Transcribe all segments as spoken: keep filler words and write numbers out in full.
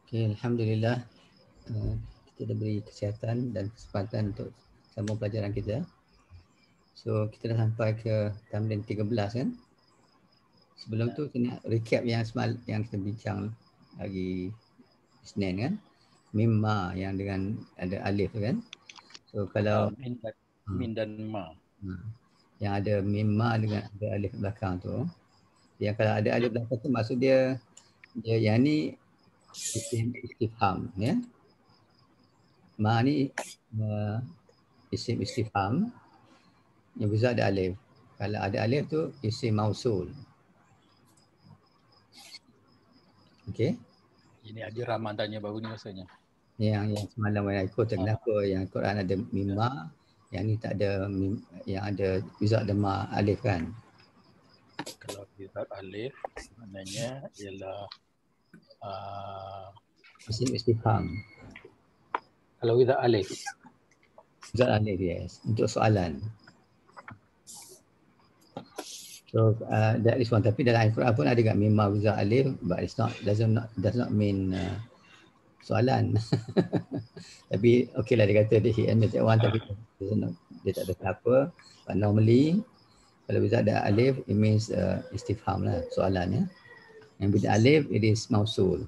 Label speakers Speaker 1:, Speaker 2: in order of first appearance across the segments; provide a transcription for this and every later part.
Speaker 1: Okay, Alhamdulillah uh, kita diberi kesihatan dan kesempatan untuk sambung pelajaran kita. So kita dah sampai ke tamrin tiga belas kan. Sebelum tu kena recap yang semal yang kita bincang hari Isnin kan. Mimma yang dengan ada alif kan. So kalau
Speaker 2: uh, min, dan,
Speaker 1: hmm,
Speaker 2: min dan ma.
Speaker 1: hmm, yang ada mimma dengan ada alif belakang tu, yang kalau ada alif belakang tu maksud dia dia yang ni isim istifham ya. Ma ni uh, isim istifham yang bisa ada alif. Kalau ada alif tu isim mausul. Okey.
Speaker 2: Ini ada Rahman tanya baru ni rasanya.
Speaker 1: Yang yang semalam saya ikut
Speaker 2: Ah.
Speaker 1: kenapa yang Quran ada mimma, yang ni tak ada mim, yang ada bisa ada ma alif kan.
Speaker 2: Kalau without alif maknanya ialah uh,
Speaker 1: Isim istifham.
Speaker 2: kalau without alif.
Speaker 1: Without alif, yes. Untuk soalan. So uh, that is one. Tapi dalam Al-Quran pun ada kat mimma without alif, but it's not doesn't not does not mean uh, soalan. Tapi okey lah dia kata dia he admitted one tapi dia, not, dia tak ada apa. But normally kalau without ada alif it means uh, istifham lah, soalan ya. Yang with alif it is mausul.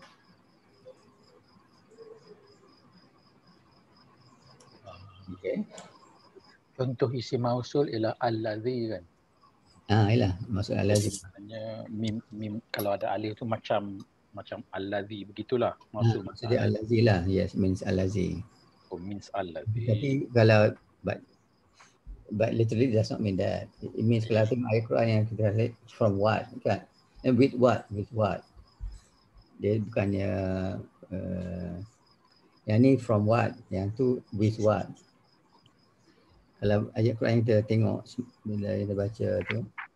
Speaker 1: Okay.
Speaker 2: Contoh isim mausul ialah allazi kan.
Speaker 1: Ah, ialah maksud al-lazim.
Speaker 2: Maknanya mim, mim kalau ada alif tu macam macam allazi begitulah
Speaker 1: Ah,
Speaker 2: mausul
Speaker 1: maksud
Speaker 2: makna
Speaker 1: dia
Speaker 2: al-lazi.
Speaker 1: al-lazi lah. Yes, means al-lazi.
Speaker 2: Oh, means allazi.
Speaker 1: Tapi kalau but but literally does not mean that. It, it means kalau tengok ayat Quran yang kita read from what kan. And with what? With what? Dia bukannya uh, yang ni from what? Yang tu with what? Kalau ayat Quran yang kita tengok bila kita baca tu.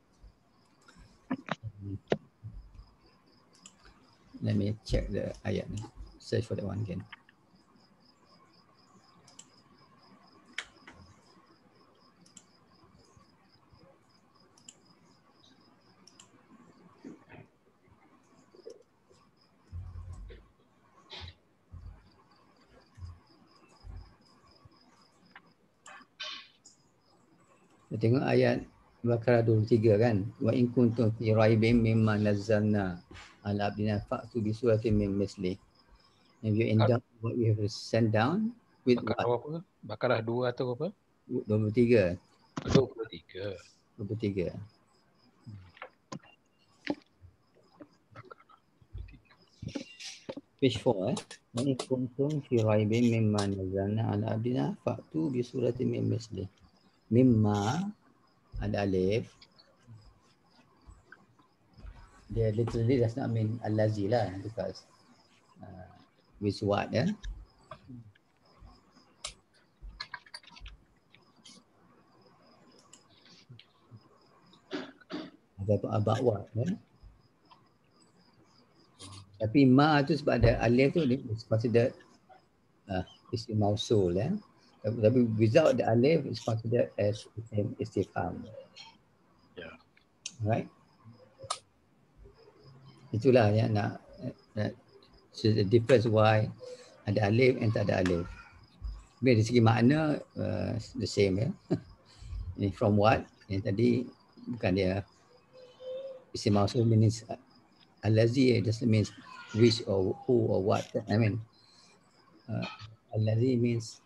Speaker 1: Let me check the ayat ni. Search for that one again. Kita tengok ayat Baqarah dua puluh tiga kan. Wa in kuntum fi raibin mimma nazzalna ala abdina fa'tu bi suratin min misli. If you in doubt what we have sent down with
Speaker 2: Bakarah
Speaker 1: what?
Speaker 2: apa? Bakarah dua atau apa?
Speaker 1: dua puluh tiga.
Speaker 2: dua puluh tiga.
Speaker 1: dua puluh tiga. Page four eh. Wa in kuntum fi raibin mimma nazzalna ala abdina fa'tu bi suratin min misli. Mimma ada alif. Dia literally does not mean al-lazi lah because uh, with what ya. Ataupun about what ya. Tapi ma tu sebab ada alif tu is considered uh, isim mausul ya. Tapi without the alif is considered as isim istifham.
Speaker 2: Ya.
Speaker 1: Right? Itulah yang nak, nak so the difference why ada alif and tak ada alif. Tapi dari segi makna uh, the same ya. Ini from what? Yang tadi bukan dia isim mausul means uh, al-lazi just means which or who or what. I mean uh, al-lazi means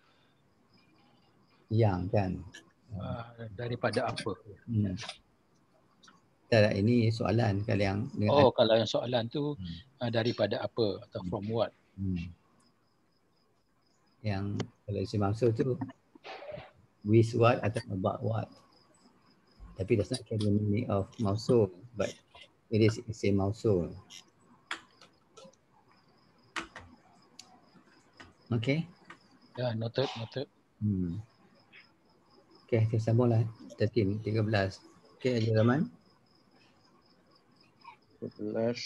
Speaker 1: yang kan.
Speaker 2: Uh, daripada apa?
Speaker 1: Hmm. Tak, ini soalan kalau yang dengan
Speaker 2: Oh, ad- kalau yang soalan tu
Speaker 1: hmm.
Speaker 2: uh, daripada apa atau
Speaker 1: hmm.
Speaker 2: from what?
Speaker 1: Hmm. Yang kalau isim mausul tu with what atau about what. Tapi that's not carry the meaning of mausul, but it is isim mausul. Okay.
Speaker 2: Ya, yeah, noted, noted.
Speaker 1: Hmm. Okay, kita sambunglah. Tertim tiga belas. Okay, Haji Rahman.
Speaker 3: sebelas.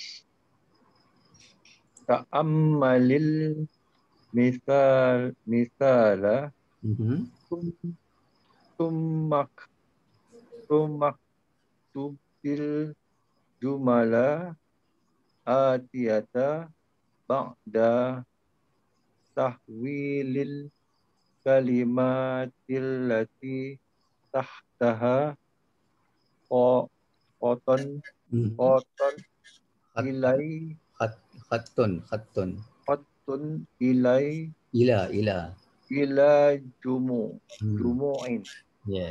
Speaker 3: Ta'ammalil misal misala
Speaker 1: Mhm.
Speaker 3: tummak tummak tubil jumala atiyata ba'da tahwilil kalimatil lati tahtaha qoton
Speaker 1: Hmm.
Speaker 3: qoton
Speaker 1: Khat,
Speaker 3: ilai
Speaker 1: khat, khatun, khatun.
Speaker 3: qotun ilai
Speaker 1: Ila, ila.
Speaker 3: ila jumu
Speaker 1: Hmm.
Speaker 3: jumu'in.
Speaker 1: Yes.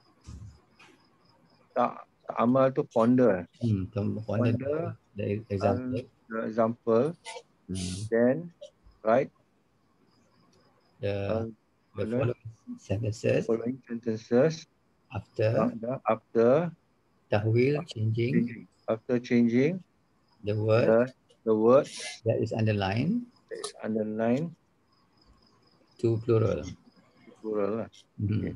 Speaker 3: Tak amal tu ponder.
Speaker 1: Hmm. Contoh
Speaker 3: Ponder
Speaker 1: the
Speaker 3: al
Speaker 1: example.
Speaker 3: the example,
Speaker 1: Hmm.
Speaker 3: then right
Speaker 1: The
Speaker 3: uh,
Speaker 1: the
Speaker 3: the
Speaker 1: following sentences
Speaker 3: following sentences
Speaker 1: after
Speaker 3: ba'da after
Speaker 1: tahwil changing
Speaker 3: changing after changing
Speaker 1: the word
Speaker 3: the the words
Speaker 1: that is underlined
Speaker 3: that is underlined
Speaker 1: to plural.
Speaker 3: plural lah.
Speaker 1: Hmm.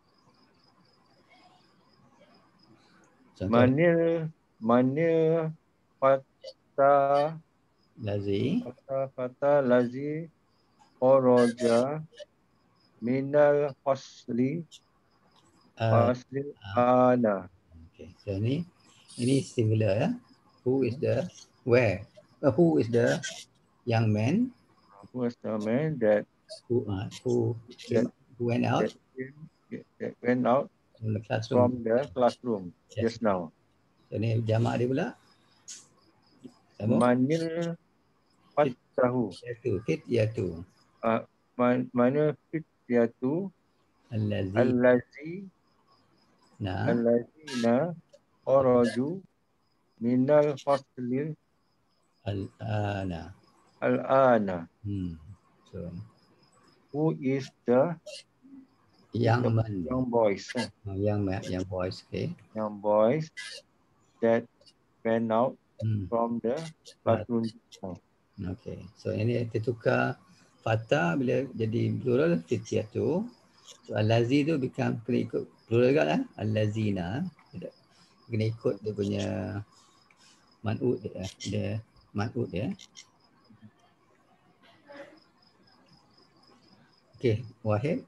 Speaker 1: Contoh
Speaker 3: Manil manil fata
Speaker 1: lazi
Speaker 3: fata fata lazi kharaja minal fasli
Speaker 1: uh,
Speaker 3: fasli
Speaker 1: uh,
Speaker 3: ana.
Speaker 1: okay. So ini ini singular ya. Who is the where? Uh, who is the young man
Speaker 3: Who was the man that
Speaker 1: who uh, who
Speaker 3: that
Speaker 1: came who went out
Speaker 3: that, came, that went out
Speaker 1: from the classroom?
Speaker 3: from the classroom
Speaker 1: Yes.
Speaker 3: just now?
Speaker 1: So ini jamak dia pula. Sama.
Speaker 3: Manil fatahu.
Speaker 1: Yaitu fit yaitu
Speaker 3: Uh, man, manil fityatu
Speaker 1: allazi
Speaker 3: allazi
Speaker 1: na
Speaker 3: allazina kharaju minal fasli
Speaker 1: al-ana.
Speaker 3: al-ana.
Speaker 1: Hmm. So
Speaker 3: Who is the
Speaker 1: young
Speaker 3: the
Speaker 1: man,
Speaker 3: young boys? eh?
Speaker 1: uh, young man, young boys, okay.
Speaker 3: Young boys that went out
Speaker 1: Hmm.
Speaker 3: from the
Speaker 1: Class.
Speaker 3: classroom. Oh,
Speaker 1: Okay. So ini kita tukar fata bila jadi plural fityatu. So al-lazi tu become kena ikut plural kan lah. Al-lazina. Tidak. Kena ikut dia punya man'ud dia. Dia man'ud dia. Okay. Wahid.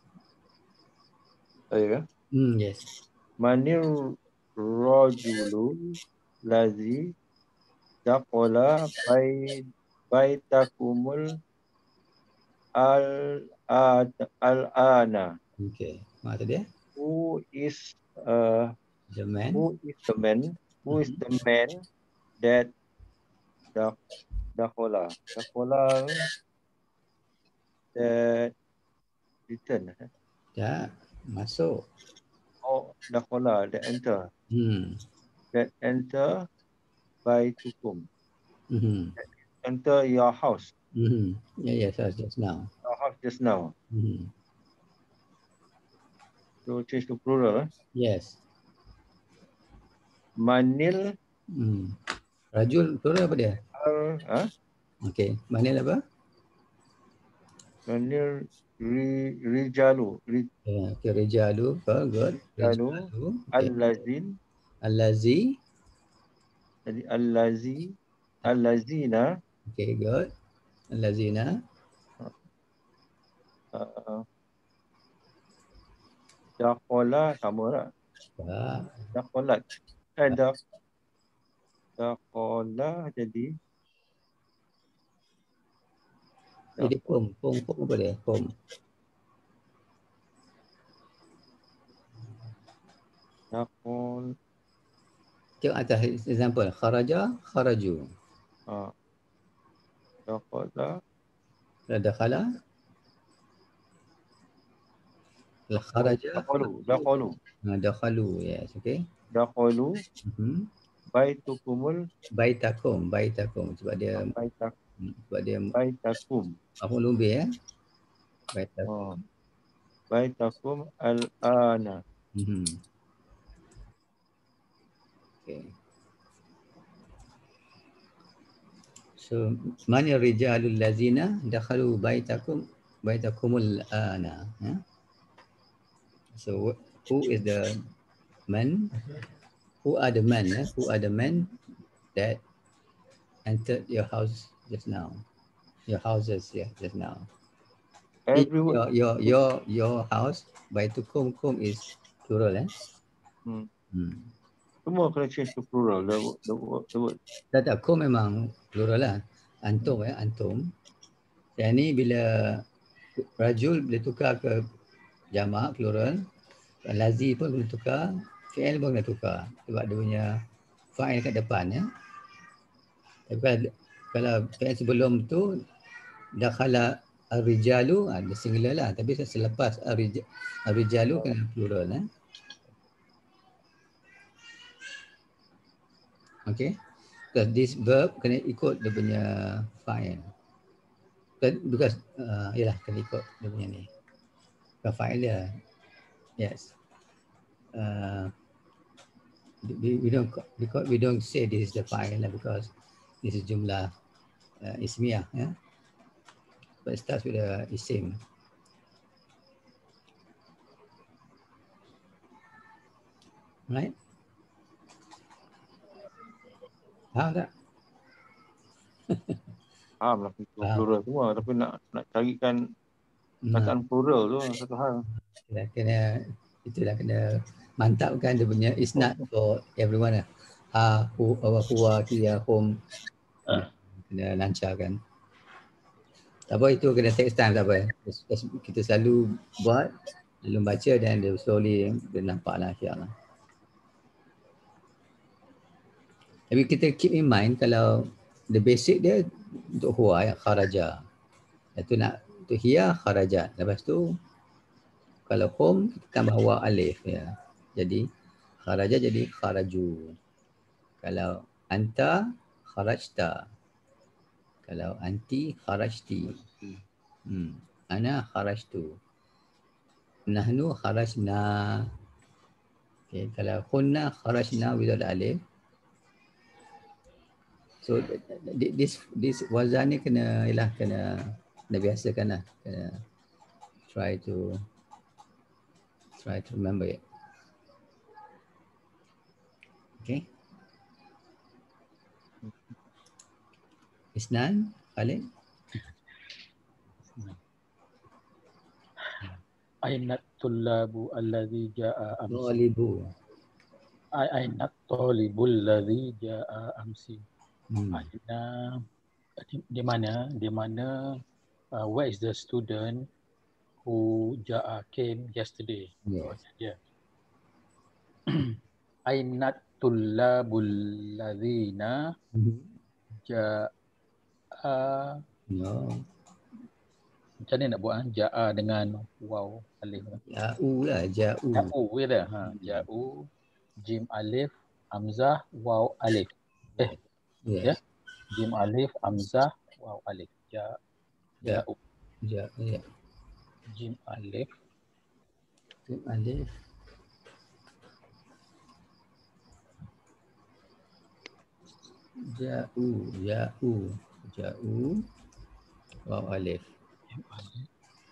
Speaker 3: Ada ke?
Speaker 1: Hmm. Yes.
Speaker 3: Manir rajulu lazi daqala bai baitakumul al al-ana.
Speaker 1: Okay. Mana dia?
Speaker 3: Who is uh
Speaker 1: The man.
Speaker 3: who is the man? Who is the man that da daqala daqala that return? eh?
Speaker 1: Ya. Masuk.
Speaker 3: Oh, daqala that enter
Speaker 1: Hmm.
Speaker 3: that enter baitukum.
Speaker 1: Hmm.
Speaker 3: Enter your house.
Speaker 1: Hmm. Yeah. Yes. Yes. Just now.
Speaker 3: Your house just now.
Speaker 1: Hmm.
Speaker 3: So change to plural. Eh?
Speaker 1: Yes.
Speaker 3: Manil
Speaker 1: Hmm. Rajul plural apa dia?
Speaker 3: al ah
Speaker 1: Okay. Manil apa?
Speaker 3: manil ri, rijalu ri,
Speaker 1: Yeah, okay, rijalu. Oh, good.
Speaker 3: rijalu
Speaker 1: Rijalu. Okay.
Speaker 3: allazin
Speaker 1: Allazi.
Speaker 3: jadi allazi allazina
Speaker 1: Okay, good. Allazina.
Speaker 3: uh, daqala sama lah.
Speaker 1: Ah,
Speaker 3: Daqalat. Eh dak daqala jadi
Speaker 1: jadi pom. Pom, pom apa dia? Pom.
Speaker 3: daqal
Speaker 1: Tengok atas example. Kharaja, kharaju.
Speaker 3: ah daqala
Speaker 1: Dakhala. Kharaja.
Speaker 3: daqalu daqalu
Speaker 1: Ah, dakhalu. Yes, okay.
Speaker 3: daqalu
Speaker 1: Mhm.
Speaker 3: baitukumul
Speaker 1: Baitakum, baitakum. Sebab dia
Speaker 3: baitak
Speaker 1: sebab dia
Speaker 3: baitakum.
Speaker 1: maf'ul lebih ya. Baitakum.
Speaker 3: Oh. Baitakum al-ana.
Speaker 1: Mhm. Okay. So, mana rijalul lazina dakhalu baitakum baitakumul ana. Yeah? So, who is the man? Who are the men? Eh? Who are the men that entered your house just now? Your houses, yeah, just now.
Speaker 3: Everyone.
Speaker 1: Your your your your house baitukum kum is plural, eh?
Speaker 3: Hmm.
Speaker 1: Hmm.
Speaker 3: Semua kena change to plural. The, word- the, word- the word.
Speaker 1: Tak tak kum memang plural lah. antum ya, antum. Yang ni bila rajul boleh tukar ke jamak, plural. Lazi pun boleh tukar, fi'il pun boleh tukar. Sebab dia punya fa'il kat depan ya. Tapi kalau, kalau fi'il sebelum tu dakhala ar-rijalu, ada singular lah. Tapi selepas ar-rij- ar-rijalu kena plural ya. Okay. Because this verb kena ikut dia punya fa'il. Because uh, yalah kena ikut dia punya ni. Bukan fa'il dia. Yes. Uh, we, we don't because we don't say this is the fa'il because this is jumlah uh, ismiyah, yeah. But it starts with a isim. Right? Faham tak?
Speaker 3: Faham lah plural semua, tapi nak nak carikan perkataan plural tu satu hal.
Speaker 1: Kena, kena itulah kena mantapkan dia punya isnad for everyone lah. Ha, hu, wa, huwa, hiya, hum. Kena lancarkan. Tak apa, itu kena take time, tak apa. Kita selalu buat, selalu baca dan dia slowly dia nampak lah insyaAllah. Tapi kita keep in mind kalau the basic dia untuk huwa ya, kharaja. Itu nak untuk hiya kharajat. Lepas tu kalau hum kita tambah wa alif ya. Jadi kharaja jadi kharaju. Kalau anta kharajta. Kalau anti kharajti. Hmm. Ana kharajtu. Nahnu kharajna. Okay. Kalau kunna kharajna without alif. So this this wazan ni kena ialah kena kena biasakan lah. Kena try to try to remember it. Okay. Isnan, Khalid.
Speaker 2: Ainat tullabu alladhi ja'a amsi.
Speaker 1: Tolibu.
Speaker 2: Ainat tolibul alladhi ja'a amsi.
Speaker 1: Hmm.
Speaker 2: Aina di, di mana di mana uh, where is the student who ja'a came yesterday?
Speaker 1: Yes.
Speaker 2: Yeah. Ainat tullabul ladzina ja'a.
Speaker 1: No.
Speaker 2: Macam ni nak buat ah? Ja'a dengan waw alif.
Speaker 1: Ja'u lah, ja'u.
Speaker 2: Ja'u je dah. Ha, ja'u jim alif hamzah waw alif. Eh.
Speaker 1: Yes.
Speaker 2: Ya. Jim alif hamzah waw alif. Ja ja'u.
Speaker 1: Ja, ya.
Speaker 2: Jim alif.
Speaker 1: Jim alif. Ja'u, ja'u, ja'u. Waw alif.
Speaker 2: Jim alif.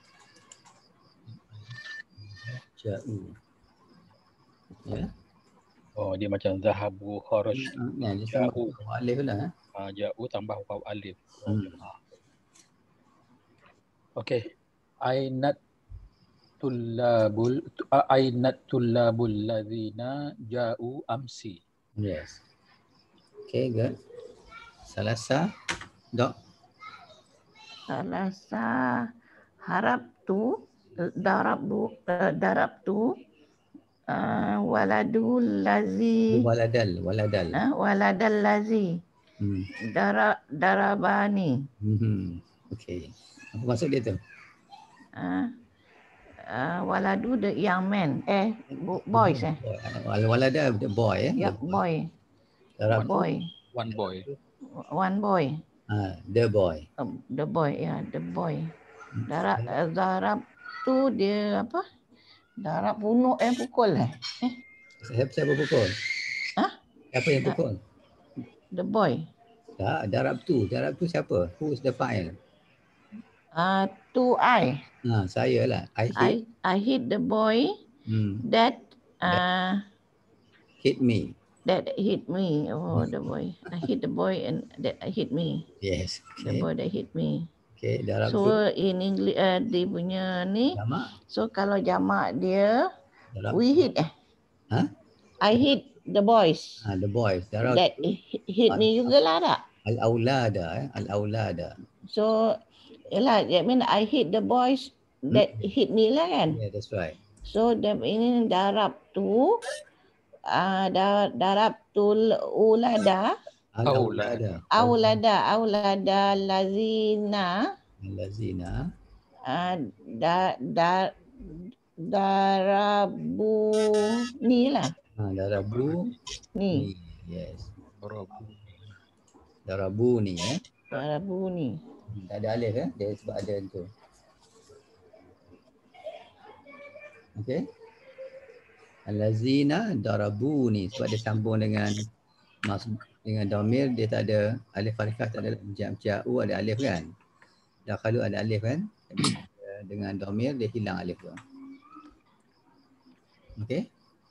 Speaker 1: Ja'u. Ya.
Speaker 2: Oh, dia macam zahabu kharaj.
Speaker 1: Ya, dia tambah waw alif lah.
Speaker 2: Ha, ja'u tambah waw alif.
Speaker 1: Hmm.
Speaker 2: Okey. Ainat tullabul ainat tullabul ladzina ja'u amsi.
Speaker 1: Yes. Okay, good. Salasa, dok.
Speaker 4: Salasa harap tu darab tu darab tu uh, waladul lazi
Speaker 1: Waladal, waladal.
Speaker 4: uh, waladal lazi
Speaker 1: Hmm.
Speaker 4: darab darabani.
Speaker 1: Hmm. Okay. Apa maksud dia tu?
Speaker 4: Uh, uh, waladu the young man eh boys eh.
Speaker 1: Walada the boy eh.
Speaker 4: Ya, boy.
Speaker 1: Darab
Speaker 4: Boy.
Speaker 2: One boy.
Speaker 4: One boy.
Speaker 1: Ah, the boy.
Speaker 4: Um, the boy, ya, yeah, the boy. Darab uh, darab tu dia apa? Darab bunuh eh pukul eh. Eh.
Speaker 1: Siapa siapa pukul?
Speaker 4: Hah?
Speaker 1: Siapa yang pukul?
Speaker 4: The boy.
Speaker 1: Tak, darab tu. Darab tu siapa? Who is the fa'il?
Speaker 4: Ah, uh, tu I.
Speaker 1: Ha, saya lah. I hit.
Speaker 4: I I hit the boy.
Speaker 1: Hmm.
Speaker 4: That uh
Speaker 1: hit me.
Speaker 4: That hit me. Oh, the boy. I hit the boy and that hit me.
Speaker 1: Yes. Okay.
Speaker 4: The boy that hit me.
Speaker 1: Okay, darab
Speaker 4: so,
Speaker 1: tu.
Speaker 4: So in English uh, dia punya ni.
Speaker 1: Jamak.
Speaker 4: So kalau jamak dia
Speaker 1: Darab.
Speaker 4: we hit eh.
Speaker 1: Ha?
Speaker 4: I hit the boys.
Speaker 1: Ah, the boys. Darab
Speaker 4: that
Speaker 1: tu.
Speaker 4: hit me juga lah tak?
Speaker 1: Al-aulada, eh? Al-aulada.
Speaker 4: So, yalah, that mean I hit the boys that
Speaker 1: Hmm.
Speaker 4: hit me lah kan.
Speaker 1: Yeah, that's right.
Speaker 4: So, that mean darab tu, uh, dar, darab tu ulada,
Speaker 1: Al-aulada.
Speaker 4: aulada, aulada lazina,
Speaker 1: Al-lazina.
Speaker 4: uh, da, da, darabu ni lah.
Speaker 1: Ha, darabu.
Speaker 4: Ni,
Speaker 1: Ni. Yes.
Speaker 2: Darabu.
Speaker 1: Darabu ni, eh.
Speaker 4: darabu ni.
Speaker 1: Tak ada alif, eh. Dia sebab ada tu. Okay. Al-lazina darabu ni. Sebab dia sambung dengan mas, dengan domir, dia tak ada alif harikah, tak ada ja'u ada alif kan. Dah kalau ada alif kan. Dengan domir dia hilang alif tu. Okay.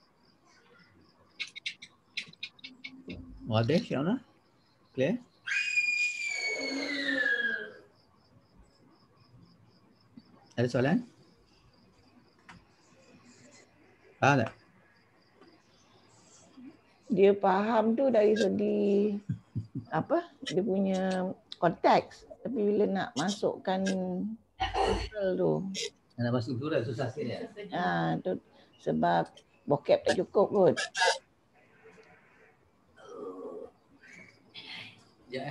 Speaker 1: Wadah insyaAllah. Clear? Ada soalan? Faham tak?
Speaker 4: Dia faham tu dari segi apa? Dia punya konteks. Tapi bila nak masukkan plural tu.
Speaker 1: Nak masuk plural susah sikit ya?
Speaker 4: Ha, tu sebab vocab tak cukup kot.
Speaker 1: Ya.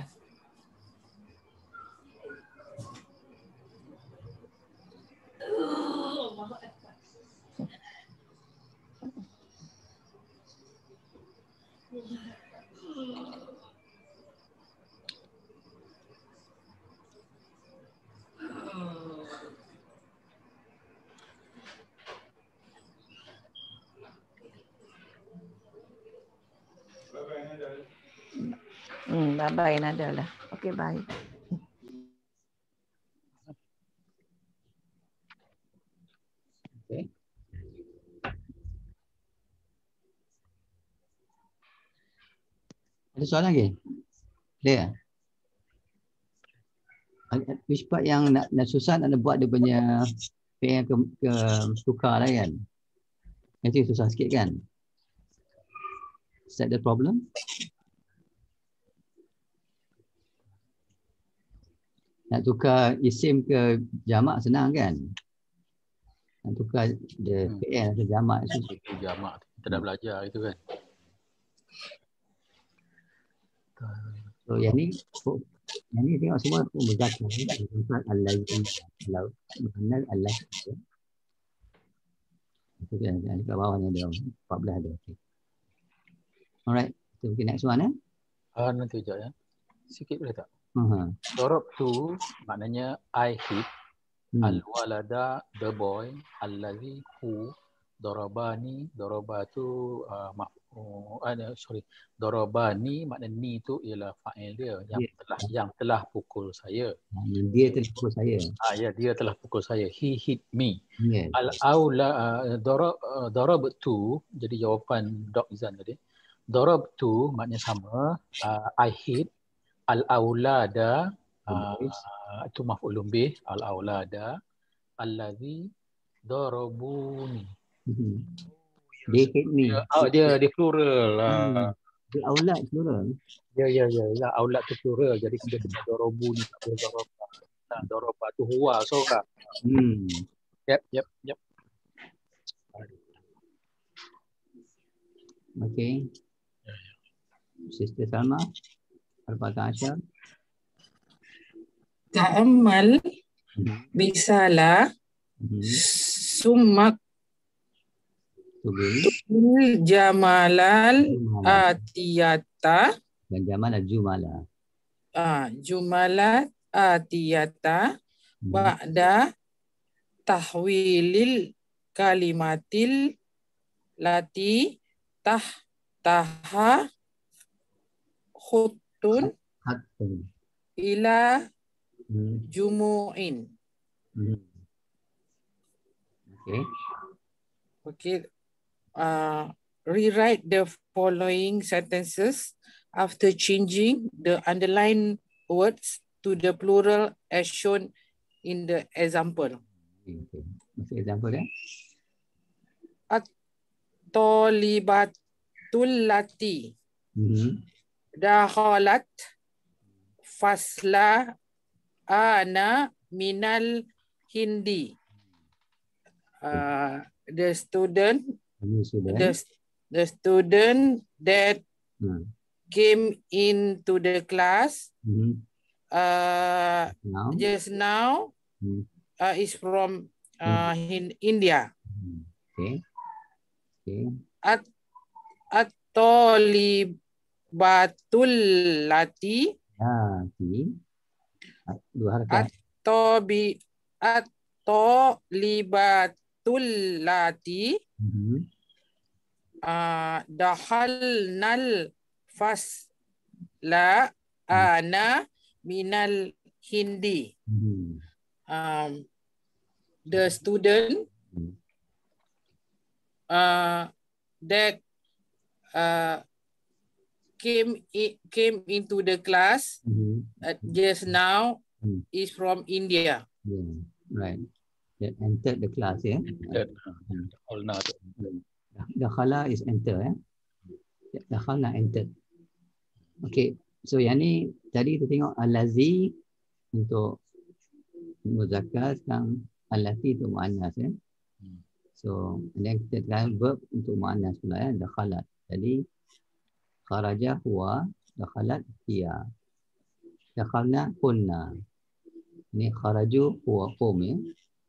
Speaker 4: Hmm, bye-bye Nada lah. Okay, bye.
Speaker 1: Okay. Ada soalan lagi? Clear? Which part yang nak, nak susah nak buat dia punya P M ke, ke tukar lah kan? Itu susah sikit kan? Is that the problem? Nak tukar isim ke jamak senang kan? Nak tukar the
Speaker 2: Hmm.
Speaker 1: P M ke jamak itu.
Speaker 2: Itu jamak kita dah belajar itu kan.
Speaker 1: So yang ni, oh, yang ni tengok semua pun berzakat. Al-lazim, al-manal, al-lazim. Itu kan, yang dekat bawah ni ada empat belas ada. Okay. Alright, so okay, next one eh.
Speaker 2: Ah, nanti sekejap ya. Sikit boleh tak?
Speaker 1: Uh-huh.
Speaker 2: Darab tu maknanya I hit.
Speaker 1: Hmm.
Speaker 2: Al-walada, the boy. Al-lazi, who. Darabani, daraba tu uh, mak, oh, uh, sorry. Darabani makna ni tu ialah fa'il dia yang
Speaker 1: Yeah.
Speaker 2: telah yang telah pukul saya.
Speaker 1: Dia telah pukul saya.
Speaker 2: Ah ya, dia telah pukul saya. He hit me.
Speaker 1: Yes.
Speaker 2: Al-aula uh, darab uh, darab tu jadi jawapan Dok Izan tadi. Darab tu maknanya sama. Uh, I hit al-aulada uh, itu maf'ulun bih al-aulada allazi darabuni.
Speaker 1: Mm-hmm. They hate me.
Speaker 2: Dia, oh, dia dia plural lah.
Speaker 1: Hmm. Dia aulad plural.
Speaker 2: Ya ya ya, ya aulad tu plural. Jadi kita kena darabuni tak boleh daraba. Nah, daraba tu huwa seorang.
Speaker 1: Hmm.
Speaker 2: Yep, yep, yep.
Speaker 1: Okay. Sister Salma. Arba'ata Asyar.
Speaker 5: Ta'ammal
Speaker 1: Mm-hmm.
Speaker 5: bisala
Speaker 1: Mm-hmm.
Speaker 5: summak
Speaker 1: Tubil.
Speaker 5: jamalal
Speaker 1: Jumala.
Speaker 5: atiyata
Speaker 1: Dan jamal al-jumala.
Speaker 5: ah, jumalat atiyata
Speaker 1: Hmm.
Speaker 5: ba'da tahwilil kalimatil lati tahtaha khutun
Speaker 1: Hatun.
Speaker 5: ila
Speaker 1: Hmm.
Speaker 5: jumu'in.
Speaker 1: Hmm. Okay.
Speaker 5: Okay. Uh, rewrite the following sentences after changing the underlined words to the plural as shown in the example.
Speaker 1: Okay. Okay. Masuk example ya.
Speaker 5: At-talibatul lati
Speaker 1: Hmm.
Speaker 5: dakhalat fasla ana minal hindi. Uh, the student, the, the student that hmm. came into the class hmm. uh, now? just now hmm. uh, is from uh, in India.
Speaker 1: Okay. Okay.
Speaker 5: At at-talibatul lati
Speaker 1: lati dua harakat.
Speaker 5: At-tabi at-talibatul lati mm-hmm. uh, dahalnal fasla ana minal hindi. Mm-hmm. Um, the student uh, that uh, came in, came into the class mm-hmm. uh, just now mm-hmm. is from India.
Speaker 1: Yeah, right. That entered the class, yeah. Dakhala is enter, eh. Dakhala entered. Okay, so yang ni tadi kita tengok alazi untuk muzakkar, sekarang alati untuk muannas, ya. So, dan kita try verb untuk muannas pula, ya, dakhalat. Jadi kharaja huwa, dakhalat hiya. Dakhalna kunna. Ini kharaju huwa hum, ya.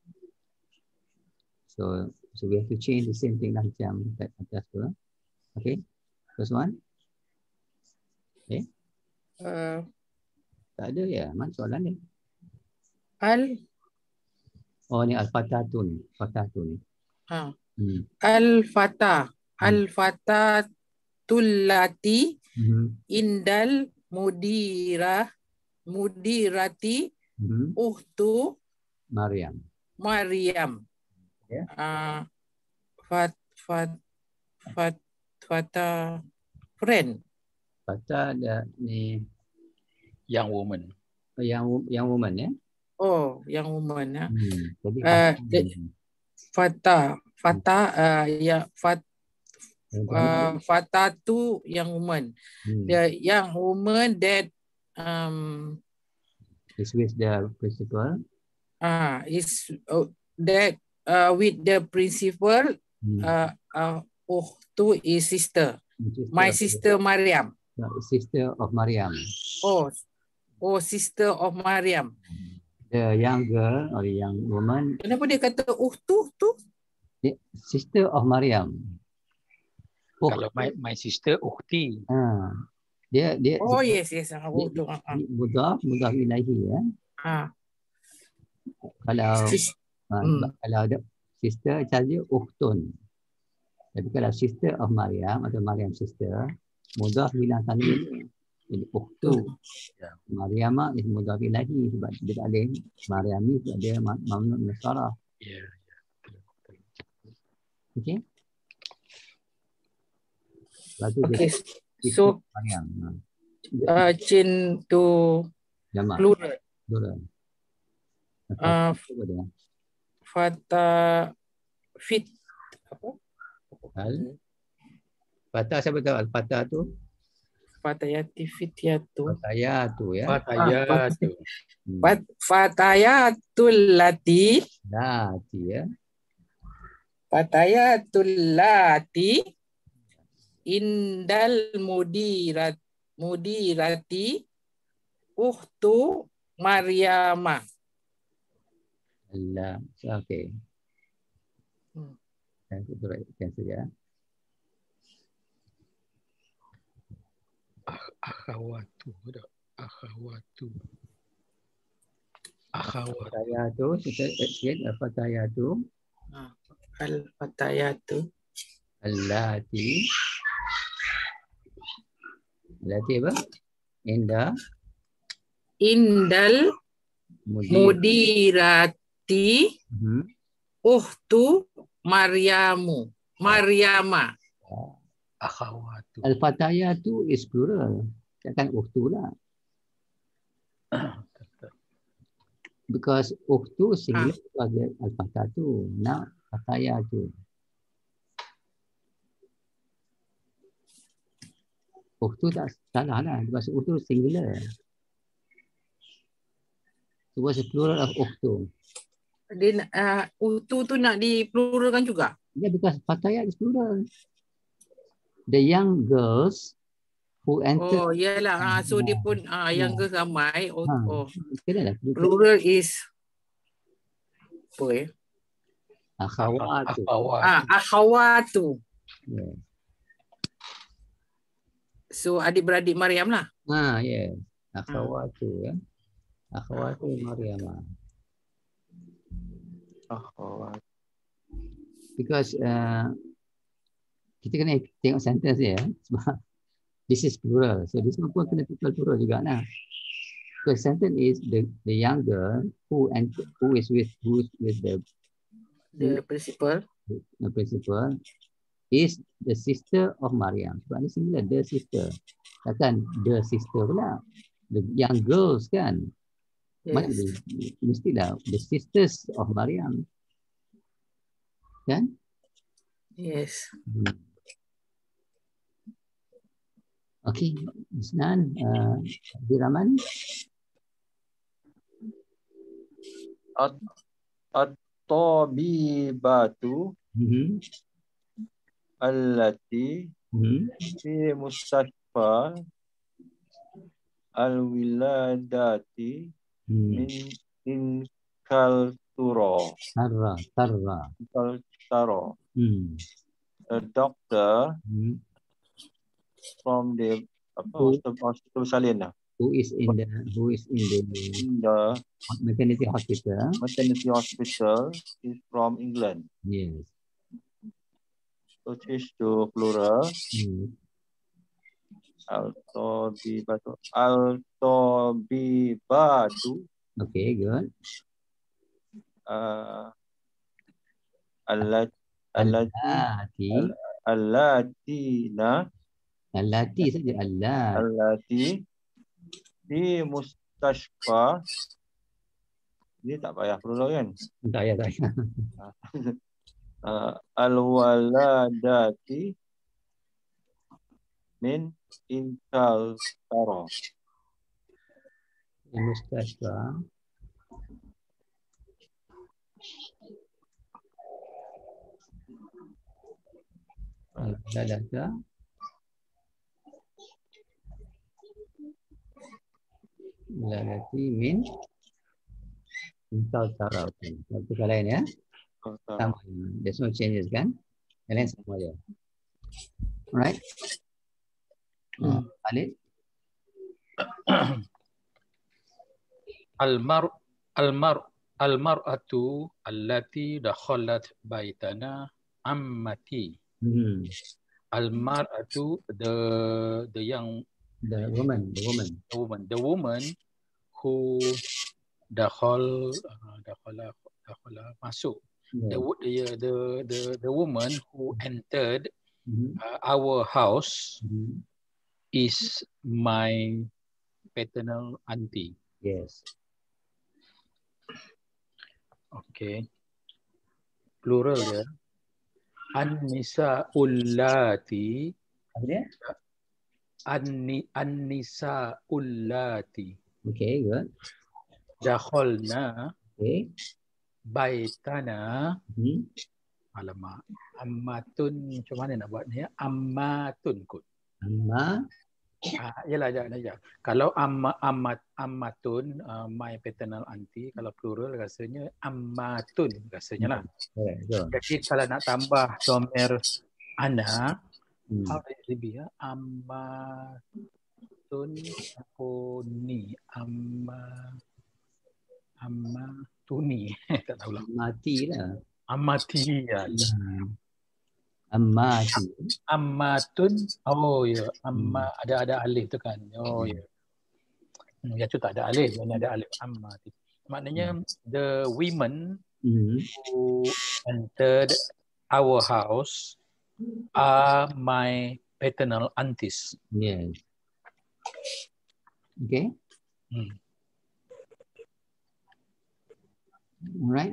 Speaker 1: So, so we have to change the same thing lah macam kat atas tu. Okay, first one. Okay.
Speaker 5: Uh,
Speaker 1: tak ada ya, mana soalan ni?
Speaker 5: Al.
Speaker 1: Oh, ni al-fatatu ni, fatatu ni.
Speaker 5: Ha. Hmm. Al-fata, al-fatatul lati mm-hmm. indal mudira mudirati mm-hmm. uhtu
Speaker 1: Maryam.
Speaker 5: Maryam.
Speaker 1: Yeah.
Speaker 5: Uh, fat fat fat fata friend.
Speaker 1: Fata ada ni
Speaker 2: young woman.
Speaker 1: Oh, young young woman, ya.
Speaker 5: Oh, young woman, ya.
Speaker 1: Hmm. Jadi
Speaker 5: uh, Fata, Fata, uh, ya, Fat, uh, Fata tu young woman. Hmm. The young woman that um
Speaker 1: is with the principal.
Speaker 5: Ah, uh, is uh, that uh, with the principal. Hmm. Uh, uh, oh, tu is sister. sister My sister Maryam.
Speaker 1: Sister of Maryam.
Speaker 5: Oh, oh, sister of Maryam.
Speaker 1: The young girl or the young woman.
Speaker 5: Kenapa dia kata oh tu tu?
Speaker 1: Sister of Maryam.
Speaker 2: Oh. Kalau my my sister ukhti.
Speaker 1: Ah. Dia dia
Speaker 5: Oh yes yes oh tu.
Speaker 1: Mudhaf mudhaf ilaihi, ya.
Speaker 5: Ah.
Speaker 1: Kalau
Speaker 5: Sis
Speaker 1: ah, hmm. kalau ada sister saja ukhtun. Tapi kalau sister of Maryam atau Maryam sister, mudhaf bilang tanda ini. Jadi ukhtu. Ya. Maryama is mudhaf ilaihi sebab dia tak ada Maryami sebab dia mamnu min as-sarah.
Speaker 2: Ya.
Speaker 1: Okay. Lalu
Speaker 5: okay. So uh, change to
Speaker 1: Jama.
Speaker 5: plural.
Speaker 1: Plural.
Speaker 5: Uh, fata fit apa?
Speaker 1: Al. Fata siapa tahu al-fata tu?
Speaker 5: Fatayati fityatu.
Speaker 1: Fatayatu, ya.
Speaker 2: Fatayatu.
Speaker 5: Fat fatayatul lati.
Speaker 1: Lati, ya.
Speaker 5: Fatayatul lati indal mudirat mudirati uhtu Maryama.
Speaker 1: Allah. Okay. Hmm. Dan itu kan saja.
Speaker 2: Akhawatu, akhawatu, akhawatu.
Speaker 1: Fatayatu, sikit al-fatayatu.
Speaker 5: Al-fatayatu.
Speaker 1: Allati. Allati apa? Inda.
Speaker 5: Indal mudirati uh-huh. uhtu Maryamu. Maryama.
Speaker 2: Akhawatu.
Speaker 1: Al-fatayatu is plural. Takkan uhtu lah. Because uhtu singular sebagai ah. al-fatatu. Nah, fatayatu. Uhtu tak salah lah. Because uhtu singular. So what's the plural of uktu?
Speaker 5: Dia uh, uktu tu nak dipluralkan juga?
Speaker 1: Yeah, because fatayat is plural. The young girls who enter.
Speaker 5: Oh, iyalah. Ha, so dia pun uh, yang ke ramai. Oh,
Speaker 1: Ha.
Speaker 5: oh.
Speaker 1: Lah,
Speaker 5: plural is apa eh?
Speaker 1: Akhawatu.
Speaker 5: Ah, akhawatu.
Speaker 1: Yeah.
Speaker 5: So adik-beradik Maryam lah.
Speaker 1: Ah, yes. Akhawatu ya. Akhawatu Maryam.
Speaker 3: Akhawat.
Speaker 1: Because uh, kita kena tengok sentence dia sebab this is plural. So this one pun kena tukar plural juga nah. Because sentence is the the young girl who and who is with who is with the
Speaker 5: the principal.
Speaker 1: The principal is the sister of Maryam. Sebab ni similar, the sister. Takkan the sister pula. The young girls kan. Yes. Mestilah the sisters of Maryam. Kan?
Speaker 5: Yes.
Speaker 1: Hmm. Okay, Isnan, uh, Abdurrahman.
Speaker 3: At at-tabibatu
Speaker 1: Mm-hmm.
Speaker 3: allati
Speaker 1: Mm-hmm.
Speaker 3: fi mustashfa al-wiladati
Speaker 1: Mm.
Speaker 3: min in kalturo.
Speaker 1: Tarra, tarra.
Speaker 3: Kaltaro.
Speaker 1: Mm.
Speaker 3: A doctor
Speaker 1: Mm.
Speaker 3: from the apa
Speaker 1: Who-
Speaker 3: hospital salin lah.
Speaker 1: Who is in the who is in the
Speaker 3: In the
Speaker 1: maternity hospital?
Speaker 3: maternity hospital is from England.
Speaker 1: Yes.
Speaker 3: So change to plural.
Speaker 1: Mm.
Speaker 3: Al-tabibatu. Al-tabibatu.
Speaker 1: Okay, good.
Speaker 3: Uh, allat allat
Speaker 1: Allati,
Speaker 3: allatina
Speaker 1: allati saja Allah.
Speaker 3: allati di mustashfa. Ini tak payah plural kan?
Speaker 1: Tak payah, tak payah.
Speaker 3: uh, al-waladati min inkal taro.
Speaker 1: Mustashfa. Al-ladata. Ladati min Intal Tara. Satu kali lain ya. Sama. There's no changes kan? Yang lain sama dia. Alright. Hmm. Khalid.
Speaker 2: Al-mar al-mar al-mar'atu allati dakhalat baitana ammati.
Speaker 1: Hmm.
Speaker 2: Al-mar'atu the the young
Speaker 1: The woman, the woman.
Speaker 2: the woman the woman who dakhal uh, dakhala dakhala masuk.
Speaker 1: Yeah.
Speaker 2: The, the the the the woman who entered
Speaker 1: Mm-hmm.
Speaker 2: uh, our house
Speaker 1: Mm-hmm.
Speaker 2: is my paternal auntie.
Speaker 1: Yes.
Speaker 2: Okay. Plural dia. An-nisa ullati.
Speaker 1: Apa dia?
Speaker 2: Anni an-nisa ullati.
Speaker 1: Okay, good.
Speaker 2: Dakhalna
Speaker 1: Okay.
Speaker 2: baitana.
Speaker 1: Mm-hmm.
Speaker 2: Alamak. Ammatun, macam mana nak buat ni? Ammatun kot.
Speaker 1: Amma.
Speaker 2: Ah, yalah, jangan aja. Kalau amma ammat ammatun, uh, my paternal auntie, kalau plural rasanya ammatun rasanya lah.
Speaker 1: Correct. Go.
Speaker 2: Jadi kalau nak tambah domer ana,
Speaker 1: Hmm.
Speaker 2: how does it be? Ya? Ammatun puni amma ammatuni. Tak tahulah.
Speaker 1: Mati lah.
Speaker 2: Ammati ya.
Speaker 1: Hmm. Ammati.
Speaker 2: Ammatun, oh ya, amma ada ada alif tu kan. Oh ya. Hmm, ya tu tak ada alif, ini ada alif ammati. Maknanya the women
Speaker 1: Mm-hmm.
Speaker 2: who entered our house are my paternal aunties.
Speaker 1: Yes. Okay.
Speaker 2: Hmm.
Speaker 1: Alright.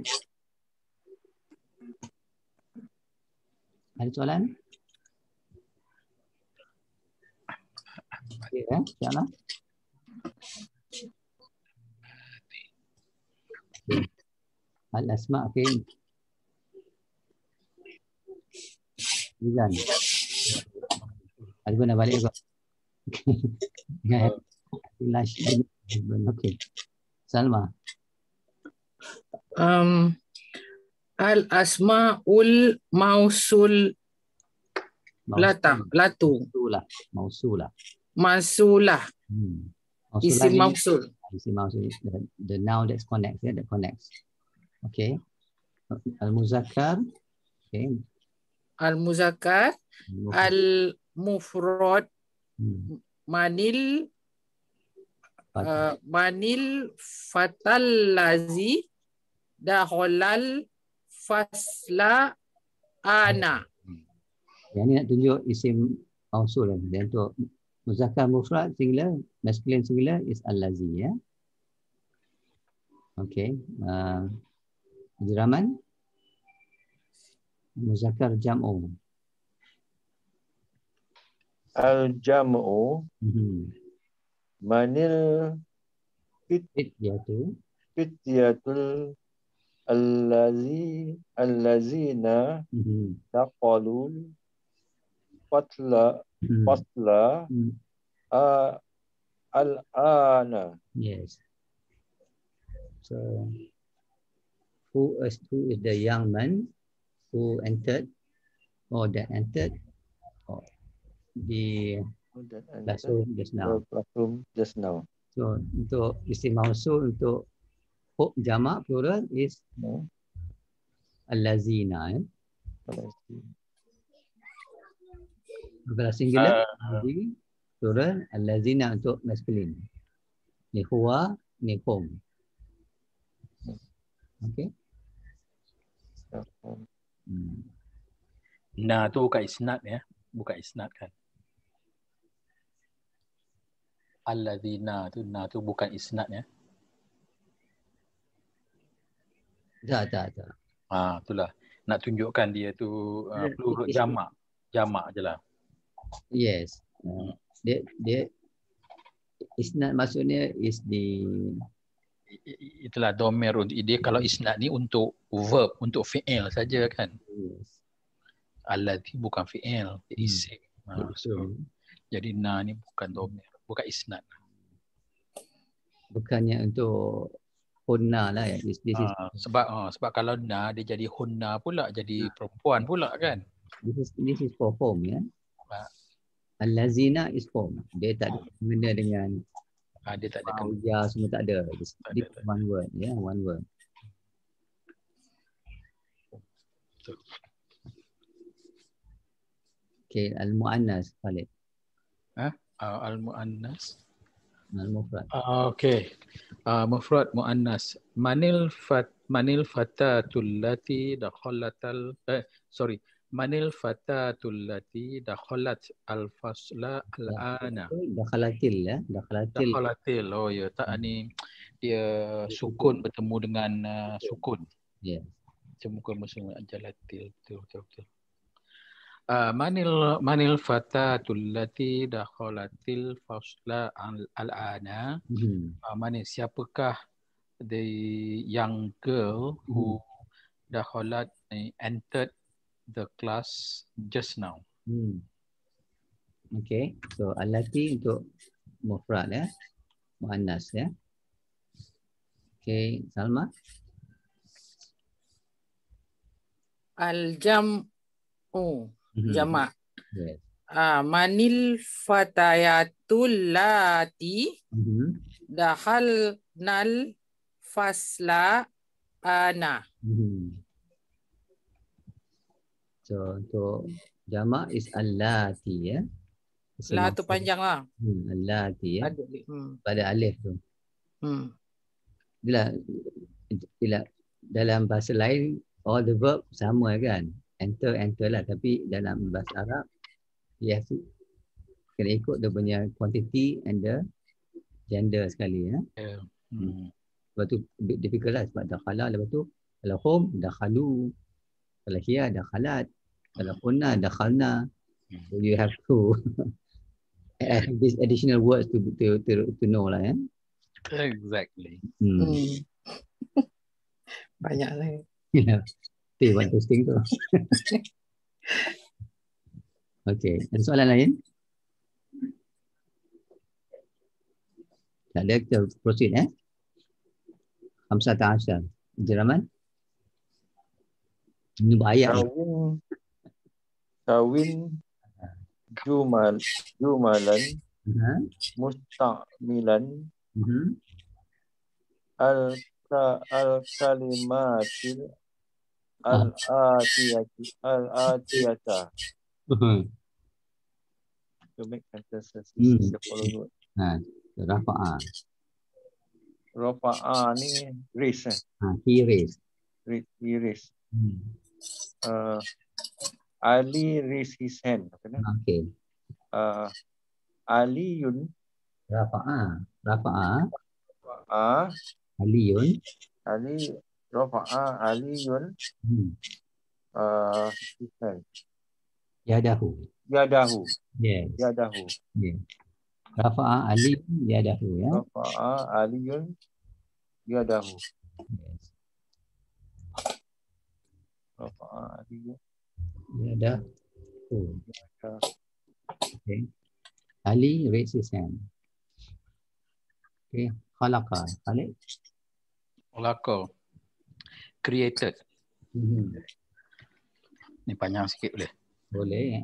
Speaker 1: Ada soalan? Ya, insyaAllah. Okay. Al-asma' okay. Izan. Algo na balik kau. Lunch. Okay. Salma.
Speaker 5: Um, Al-asma'ul mausul lata, latu.
Speaker 1: Mausulah. Mausulah.
Speaker 5: Masulah.
Speaker 1: Hmm.
Speaker 5: Isim mausul.
Speaker 1: Isim mausul. The, the noun that's connects, yeah, that connects. Okay. Al-muzakkar. Okay.
Speaker 5: Al-muzakkar. Al-mufrad. Hmm. Manil uh, manil fatal lazi daholal fasla ana.
Speaker 1: Yang ni nak tunjuk isim mausul kan. Dan untuk muzakkar mufrad singular, masculine singular is al-lazi, ya. Okey. Uh, Jeraman muzakkar jam'u.
Speaker 3: Al-jam'u mm-hmm. Manil
Speaker 1: fityatu
Speaker 3: fityatul allazi allazina mm-hmm. taqalul fatla mm-hmm. fatla mm-hmm. uh, al-ana.
Speaker 1: Yes. So who is who is the young man who entered or that entered or the classroom just now.
Speaker 3: Classroom just now.
Speaker 1: So untuk isim mausul untuk huk jamak plural is no. Al-lazina. Eh? Kalau singular uh, plural al-lazina untuk masculine. Ni huwa, ni hum. Okay.
Speaker 2: Hmm. Nah tu bukan isnad ya, bukan isnad kan. Alladzina tu, nah tu bukan isnad ya.
Speaker 1: Tak, tak, tak.
Speaker 2: Ah, itulah. Nak tunjukkan dia tu uh, plural jamak, jamak je lah.
Speaker 1: Yes. Uh, dia dia isnad maksudnya is the
Speaker 2: itulah domir untuk dia. Kalau isnad ni untuk verb, untuk fi'il saja kan.
Speaker 1: Yes.
Speaker 2: Alladzi bukan fi'il, isim.
Speaker 1: Hmm.
Speaker 2: Ha, so, jadi na ni bukan domir, bukan isnad.
Speaker 1: Bukannya untuk hunna lah ya. This, this
Speaker 2: ha,
Speaker 1: is...
Speaker 2: sebab ha, sebab kalau na dia jadi hunna pula, jadi ha. perempuan pula kan.
Speaker 1: This is this is for home ya. Ha. Al-lazina is home. Dia tak ada kena dengan
Speaker 2: ha, dia tak ada
Speaker 1: kena semua tak ada. This,
Speaker 2: tak
Speaker 1: this
Speaker 2: ada,
Speaker 1: one tak. word ya, yeah, one word.
Speaker 2: Betul.
Speaker 1: Okay, al-mu'annas Khalid.
Speaker 2: Ha? Uh, al-mu'annas.
Speaker 1: Al-mufrad.
Speaker 2: Uh, okay. Uh, mufrad mu'annas. Manil fat manil fatatul lati dakhalatal eh sorry. Manil fatatul lati dakhalat al-fasla al-ana.
Speaker 1: Dakhalatil ya, dakhalatil.
Speaker 2: Dakhalatil. Oh ya, tak hmm. ni dia sukun bertemu dengan uh, sukun.
Speaker 1: Ya. Yeah.
Speaker 2: Cuma musim jalatil betul betul betul. Uh, manil manil fatatul lati dakhalatil fasla al-ana. Mm-hmm. Uh, manil siapakah the young girl mm-hmm. who dakhalat uh, entered the class just now.
Speaker 1: Hmm. Okay, so allati untuk mufrad ya, muannas ya. Okay, Salma.
Speaker 5: Al-jam'u mm-hmm. jamak.
Speaker 1: Yes.
Speaker 5: Ah, manil fatayatul lati mm-hmm. dahal nal fasla ana.
Speaker 1: Mm-hmm. So untuk jamak is allati ya.
Speaker 5: La tu panjang lah.
Speaker 1: Hmm, allati ya. Hmm. Pada alif tu.
Speaker 5: Hmm.
Speaker 1: Bila, bila dalam bahasa lain all the verb sama kan. Enter enter lah, tapi dalam bahasa Arab dia yes, kena ikut dia punya quantity and the gender sekali ya.
Speaker 2: Yeah. Hmm.
Speaker 1: Lepas tu bit difficult lah sebab dakhala, lepas tu kalau home dakhalu. Kalau hiya dakhalat, kalau kunna dakhalna. So you have to add these additional words to to to, to know lah ya.
Speaker 2: Exactly.
Speaker 1: Hmm.
Speaker 5: Banyak lah.
Speaker 1: Ya. T one testing tu. Okey, ada soalan lain? Tak ada, kita proceed eh. Khamsata Ashar. Jeraman? Ini bahaya.
Speaker 3: Kawin, kawin jumal, jumalan,
Speaker 1: Uh-huh.
Speaker 3: musta'milan,
Speaker 1: Uh-huh.
Speaker 3: al al kalimatil al atiyati al atiyata.
Speaker 1: Uh-huh.
Speaker 3: To make sentences
Speaker 1: Hmm.
Speaker 3: the following word.
Speaker 1: Ha, Rafa'a.
Speaker 3: Rafa'a ni raise eh.
Speaker 1: Ha, he raised.
Speaker 3: Raise, he raise.
Speaker 1: Hmm.
Speaker 3: Uh, Ali raise his hand.
Speaker 1: Okey.
Speaker 3: Uh, Aliyun,
Speaker 1: Rafa'a. Rafa'a.
Speaker 3: ah,
Speaker 1: Aliyun.
Speaker 3: Ali, Rafa'a Aliyun,
Speaker 1: Hmm.
Speaker 3: uh, his hand.
Speaker 1: Yadahu.
Speaker 3: Yadahu,
Speaker 1: Yes.
Speaker 3: Yadahu.
Speaker 1: Yeah. Rafa'a Aliyun yadahu ya.
Speaker 3: Rafa'a Aliyun, Yadahu.
Speaker 1: Yes.
Speaker 3: Rafa'a Aliyun,
Speaker 1: Yadahu.
Speaker 3: Yadahu.
Speaker 1: Okay. Ali raised his hand. Okay. Khalaqa. Khalid.
Speaker 2: Khalaqa. Created.
Speaker 1: Mm-hmm.
Speaker 2: Ni panjang sikit boleh.
Speaker 1: Boleh.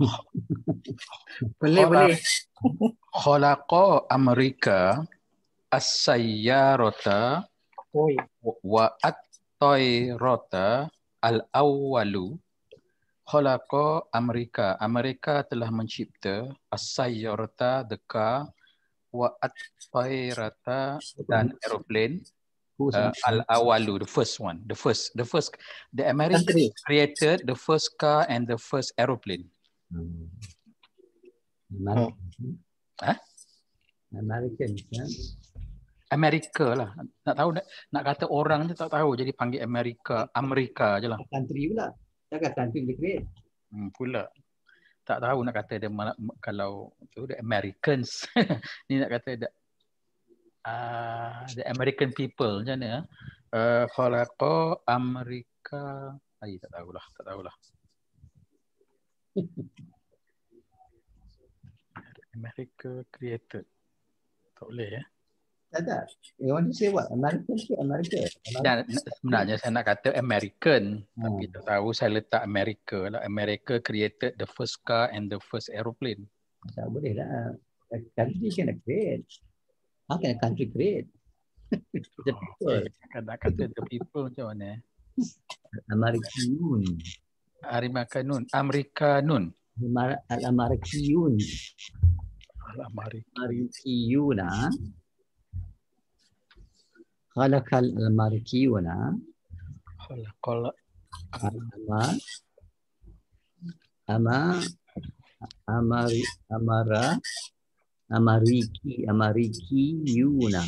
Speaker 5: Boleh, boleh.
Speaker 2: Khalaqa Amerika as-sayyarata
Speaker 5: Oi.
Speaker 2: wa at-tayrata al-awwalu. Khalaqa Amerika. Amerika telah mencipta as-sayyarata, the car, wa at-tayrata, dan aeroplane. Uh, al-awalu, the first one, the first, the first, the Americans created the first car and the first aeroplane.
Speaker 1: Hmm. American.
Speaker 2: Oh. Huh?
Speaker 1: American. Ya?
Speaker 2: Amerika lah. Nak tahu nak, nak kata orang je tak tahu, jadi panggil Amerika, Amerika je lah.
Speaker 1: Country pula. Takkan country dia create.
Speaker 2: Hmm, pula. Tak tahu nak kata dia kalau tu the Americans. Ni nak kata the, uh, the American people macam mana? Uh, khalaqa Amerika. Ai tak tahulah, tak tahulah. America created. Tak boleh ya.
Speaker 1: Tak tak. You want to say what? American ke America?
Speaker 2: Dan sebenarnya saya nak kata American, hmm. tapi tak tahu saya letak America lah. America created the first car and the first aeroplane.
Speaker 1: Tak boleh lah. A country cannot create. How can a country create? The people.
Speaker 2: Okay. Kan nak kata the people macam mana?
Speaker 1: Amerikiyun.
Speaker 2: Arimakanun. Amerikanun.
Speaker 1: Al-Amerikiyun. Al-Amerikiyuna. Khalaqal al-Amerikiyuna.
Speaker 2: Khalaqal
Speaker 1: Ama Ama Amari Amara Amariki Amarikiyuna.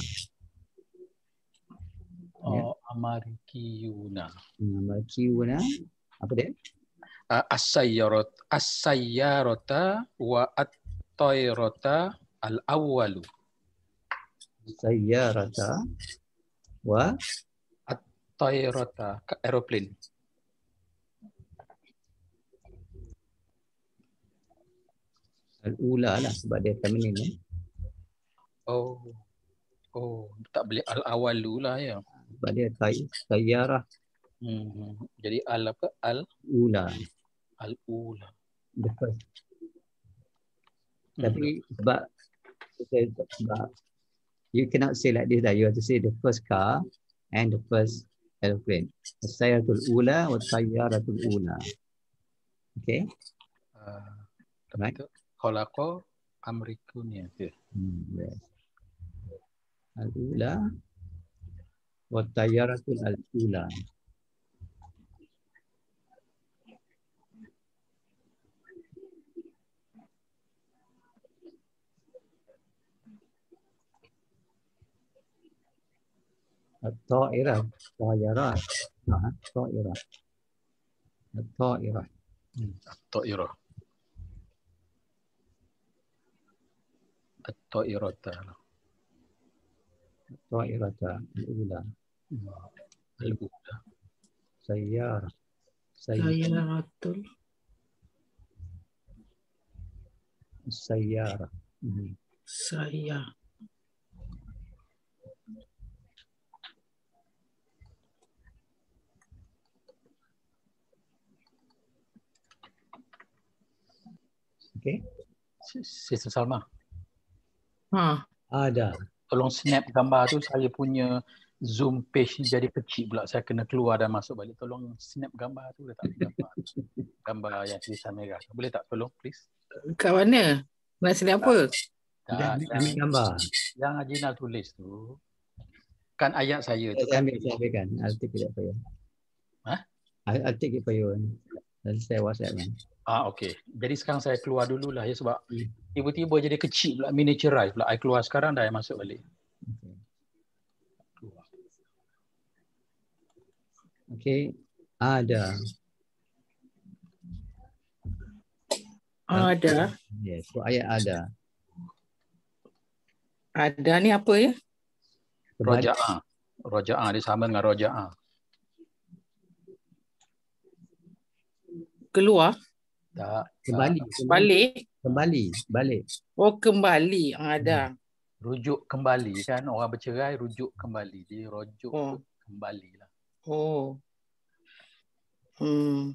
Speaker 2: Oh, Amarikiyuna.
Speaker 1: Amarikiyuna. Apa dia?
Speaker 2: Uh, as-sayyarat as-sayyarata wa at-tayrata al-awwalu.
Speaker 1: Sayyarata wa
Speaker 2: at-tayrata, aeroplane.
Speaker 1: Al-ula lah sebab dia feminine eh.
Speaker 2: Oh. Oh, tak boleh al-awalu lah ya.
Speaker 1: Sebab dia sayyarah.
Speaker 2: Hmm. Jadi al apa?
Speaker 1: Al-ula.
Speaker 2: Al-ula.
Speaker 1: The first.
Speaker 2: Hmm.
Speaker 1: Tapi sebab, sebab you cannot say like this lah. You have to say the first car and the first aeroplane. As-sayyaratul ula wa sayyaratul ula. Okay?
Speaker 2: Uh,
Speaker 1: right?
Speaker 2: Khalaqa Amerikunia.
Speaker 1: Hmm, yes. Al-ula wa sayyaratul al-ula. At-ta'irah, ta'irat. Ha, ta'irah. At-ta'irah.
Speaker 2: At-ta'irah. At-ta'irata.
Speaker 1: At-ta'irata al-ula.
Speaker 2: Al-Ula.
Speaker 1: Sayyarah.
Speaker 5: Sayyaratul.
Speaker 1: Sayyarah. Hmm.
Speaker 5: Saya.
Speaker 1: Okay.
Speaker 2: Sister Salma.
Speaker 5: Ha.
Speaker 1: Ada.
Speaker 2: Tolong snap gambar tu, saya punya Zoom page ni jadi kecil pula. Saya kena keluar dan masuk balik. Tolong snap gambar tu, letak gambar. Gambar yang tulisan merah. Boleh tak tolong please?
Speaker 5: Kat mana? Nak sini apa?
Speaker 2: Tak,
Speaker 1: Ambil
Speaker 2: yang,
Speaker 1: gambar.
Speaker 2: yang Ajinal tulis tu kan ayat saya tu
Speaker 1: Saya
Speaker 2: kan.
Speaker 1: ambil, saya ambilkan. I'll take it for you.
Speaker 2: Ha?
Speaker 1: I'll, I'll take it for you. Nanti saya WhatsApp kan.
Speaker 2: Ah, okey. Jadi sekarang saya keluar dululah ya, sebab tiba-tiba jadi kecil pula, miniaturize pula. I keluar sekarang dah, I masuk balik.
Speaker 1: Okay. Okay. Ada.
Speaker 5: Ada.
Speaker 1: Yes. So ayat ada.
Speaker 5: Ada ni apa ya?
Speaker 2: Roja'ah. Roja'ah dia sama dengan roja'ah.
Speaker 5: Keluar.
Speaker 2: Tak.
Speaker 1: Kembali.
Speaker 2: Tak.
Speaker 5: Balik.
Speaker 1: Kembali. Balik.
Speaker 5: Oh kembali. Ada.
Speaker 2: Rujuk kembali kan, orang bercerai rujuk kembali. Dia rujuk
Speaker 5: Oh.
Speaker 2: kembali lah.
Speaker 5: Oh. Hmm.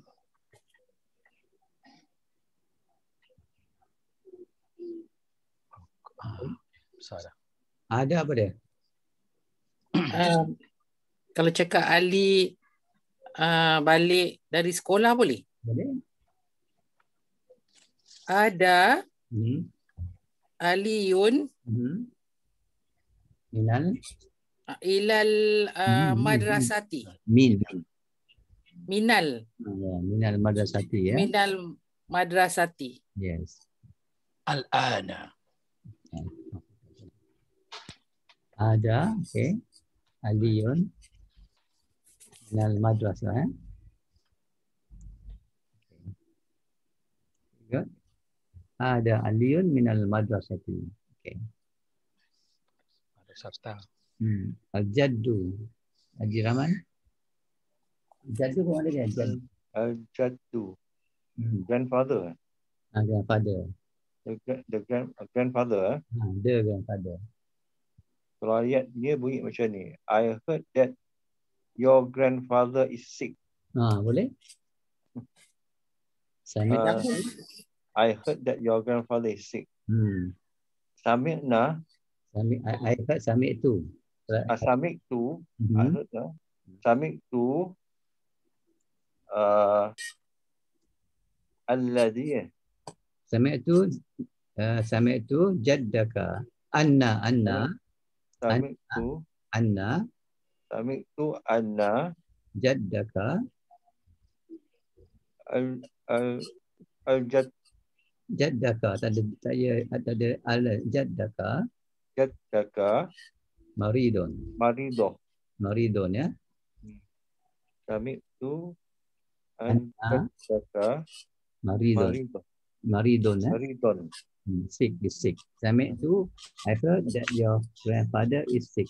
Speaker 2: Ah, besar dah.
Speaker 1: Ada apa dia?
Speaker 5: Uh, kalau cakap Ali uh, balik dari sekolah boleh?
Speaker 1: Boleh.
Speaker 5: Ada
Speaker 1: Hmm.
Speaker 5: Aliun
Speaker 1: Hmm. Minal.
Speaker 5: ilal uh,
Speaker 1: Hmm.
Speaker 5: madrasati.
Speaker 1: Min.
Speaker 5: Minal.
Speaker 1: Ya, minal madrasati ya.
Speaker 5: Minal madrasati.
Speaker 1: Yes.
Speaker 2: Al-ana.
Speaker 1: Ada, okay. Aliyun minal madrasah. Eh? Good. Ada aliyun minal madrasati. Okay.
Speaker 2: Ada sarta.
Speaker 1: Hmm. Al-jaddu. Haji Rahman. Jaddu pun ada dia. Jaddu.
Speaker 3: Al-jaddu.
Speaker 1: Hmm.
Speaker 3: Grandfather.
Speaker 1: Ah, grandfather.
Speaker 3: The, the grand, grandfather.
Speaker 1: Ha, the grandfather.
Speaker 3: Kalau ayat dia bunyi macam ni. I heard that your grandfather is sick.
Speaker 1: Ha, boleh? Samit.
Speaker 3: Uh, I heard that your grandfather is sick.
Speaker 1: Hmm.
Speaker 3: Sami'na.
Speaker 1: Samit. I, I heard Samit tu.
Speaker 3: Uh, Samik tu.
Speaker 1: Mm-hmm.
Speaker 3: I heard uh, Samik tu. Uh, Alladhi. Eh?
Speaker 1: Samit tu. Uh, Samit tu. Jaddaka. Anna. Anna.
Speaker 3: Samik tu.
Speaker 1: Anna.
Speaker 3: Samik tu. Anna.
Speaker 1: Jaddaka.
Speaker 3: Al. Al. Al-jad.
Speaker 1: Jaddaka. Tak ada. Tak ada. Al. Jaddaka.
Speaker 3: Jaddaka.
Speaker 1: Maridon.
Speaker 3: Maridoh.
Speaker 1: Maridon ya.
Speaker 3: Samik tu.
Speaker 1: Anna.
Speaker 3: Jaddaka.
Speaker 1: Maridon.
Speaker 3: Maridoh.
Speaker 1: Maridon ya.
Speaker 3: Maridon.
Speaker 1: Hmm, sick is sick. Samit tu. I heard that your grandfather is sick.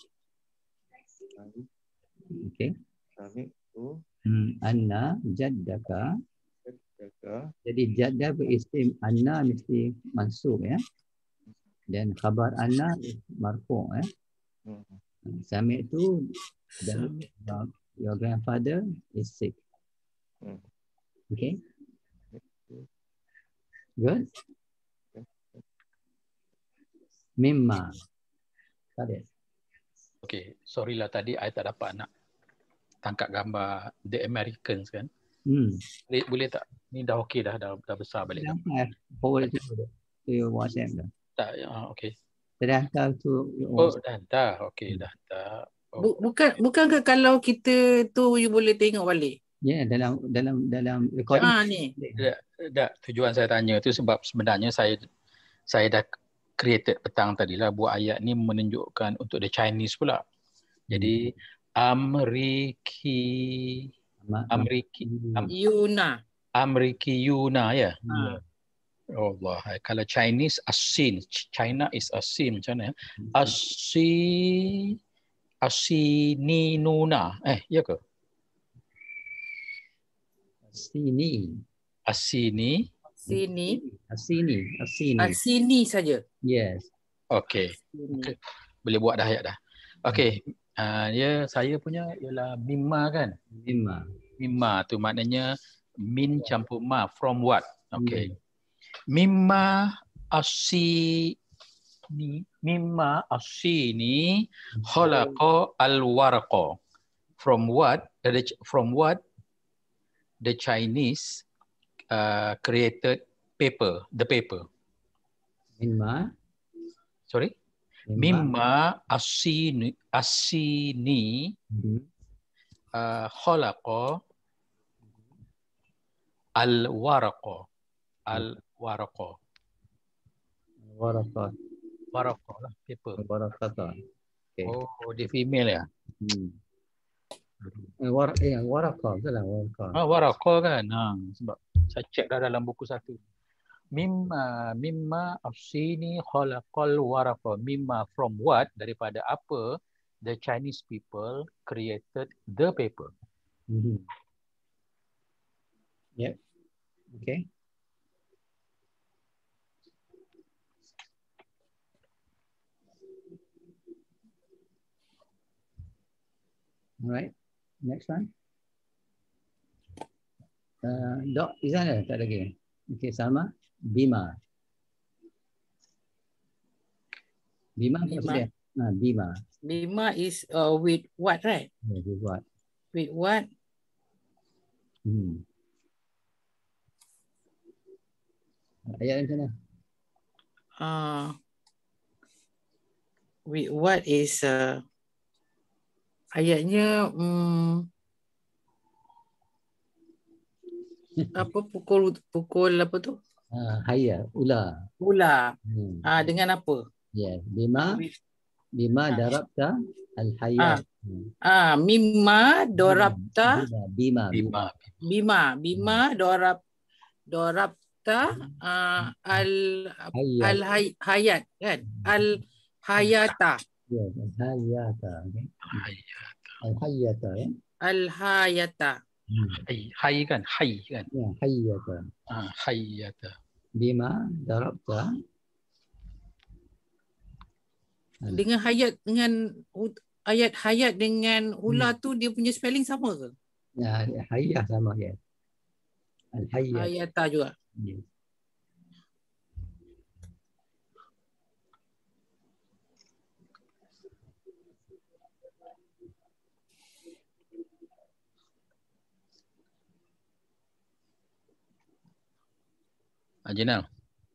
Speaker 1: Okay.
Speaker 3: Samik tu.
Speaker 1: Hmm. Anna. Jaddaka.
Speaker 3: Jaddaka.
Speaker 1: Jadi jadda berisim anna mesti mansub ya. Dan khabar anna marfu ya.
Speaker 3: Hmm.
Speaker 1: Sami itu dan your, your grandfather is sick.
Speaker 3: Hmm.
Speaker 1: Okay. Good. Mimma. Tadi.
Speaker 2: Okay, sorry lah tadi I tak dapat nak tangkap gambar The Americans kan.
Speaker 1: Hmm.
Speaker 2: Boleh, boleh tak? Ni dah okey dah, dah, dah besar balik.
Speaker 1: Dah forward to to your WhatsApp dah.
Speaker 2: Tak, uh, okey.
Speaker 1: Dah hantar to your
Speaker 2: Oh,
Speaker 1: WhatsApp.
Speaker 2: dah, dah. Okey, dah, dah. Oh.
Speaker 5: Bu- bukan bukan ke kalau kita tu you boleh tengok balik?
Speaker 1: Ya, yeah, dalam dalam dalam recording.
Speaker 5: Ah ni.
Speaker 2: Dah, dah, tujuan saya tanya tu sebab sebenarnya saya saya dah created petang tadi lah buat ayat ni menunjukkan untuk the Chinese pula. Jadi Amriki Amriki Am,
Speaker 5: Yuna.
Speaker 2: Amriki Yuna ya.
Speaker 5: Ha.
Speaker 2: Allah, kalau Chinese asin, China is asin macam mana? Asi Asininuna. Eh, ya ke?
Speaker 1: Asini.
Speaker 2: Asini.
Speaker 5: Sini.
Speaker 1: Asini. Asini.
Speaker 5: Ah, sini saja.
Speaker 1: Yes.
Speaker 2: Okey. Okay. Boleh buat dah ayat dah. Okey. Uh, ya, saya punya ialah mimma kan?
Speaker 1: Mimma.
Speaker 2: Mimma tu maknanya min campur ma. From what? Okey.
Speaker 1: Hmm.
Speaker 2: Mimma asi ni mimma asini khalaqa al-waraqa. From what? From what the Chinese uh, created paper, the paper.
Speaker 1: Mimma.
Speaker 2: Sorry? Mimma asini asini
Speaker 1: mm-hmm.
Speaker 2: uh, khalaqa al-waraqa. Al-waraqa.
Speaker 1: Waraqa.
Speaker 2: Waraqa lah, paper.
Speaker 1: Waraqata. Okay.
Speaker 2: Oh, dia female ya?
Speaker 1: Hmm. Eh, war eh waraqa betul lah, waraqa.
Speaker 2: Ah, waraqa kan. Ha, sebab saya cek dah dalam buku satu. Mimma mimma asini khalaqal waraqa. Mimma from what? Daripada apa the Chinese people created the paper.
Speaker 1: Mm-hmm. Yep. Okay. All right. Next one. Uh, Dok, Izan ada? Tak lagi. Okay, Salma. Bima. Bima apa dia? Nah, Bima.
Speaker 5: Bima is uh, with what, right?
Speaker 1: Yeah, with what?
Speaker 5: With what?
Speaker 1: Hmm. Ayat macam mana?
Speaker 5: Uh, with what is uh, ayatnya um, apa pukul pukul apa tu?
Speaker 1: Uh, Hayya, ula.
Speaker 5: Ula.
Speaker 1: Hmm.
Speaker 5: Ah, dengan apa?
Speaker 1: Yes, bima. Bima
Speaker 5: ah.
Speaker 1: darabta al-hayya.
Speaker 5: Ah. ah, mimma darabta.
Speaker 1: Bima.
Speaker 2: Bima.
Speaker 5: Bima. Bima darab darabta uh, al al hayat kan? Al hayata.
Speaker 1: Yes, al-hayata. Okay. Al-hayata. Ya?
Speaker 5: Al-hayata.
Speaker 2: Hay, hay kan? Hay kan?
Speaker 1: Ya, hayyata.
Speaker 2: Ah, hayyata.
Speaker 1: Bima darabta.
Speaker 5: Dengan hayat dengan ayat hayat dengan ula hmm. tu dia punya spelling sama ke?
Speaker 1: Ya, hayyah sama ya. Al-hayyata.
Speaker 5: Hayata juga.
Speaker 1: Yes.
Speaker 2: Jinal.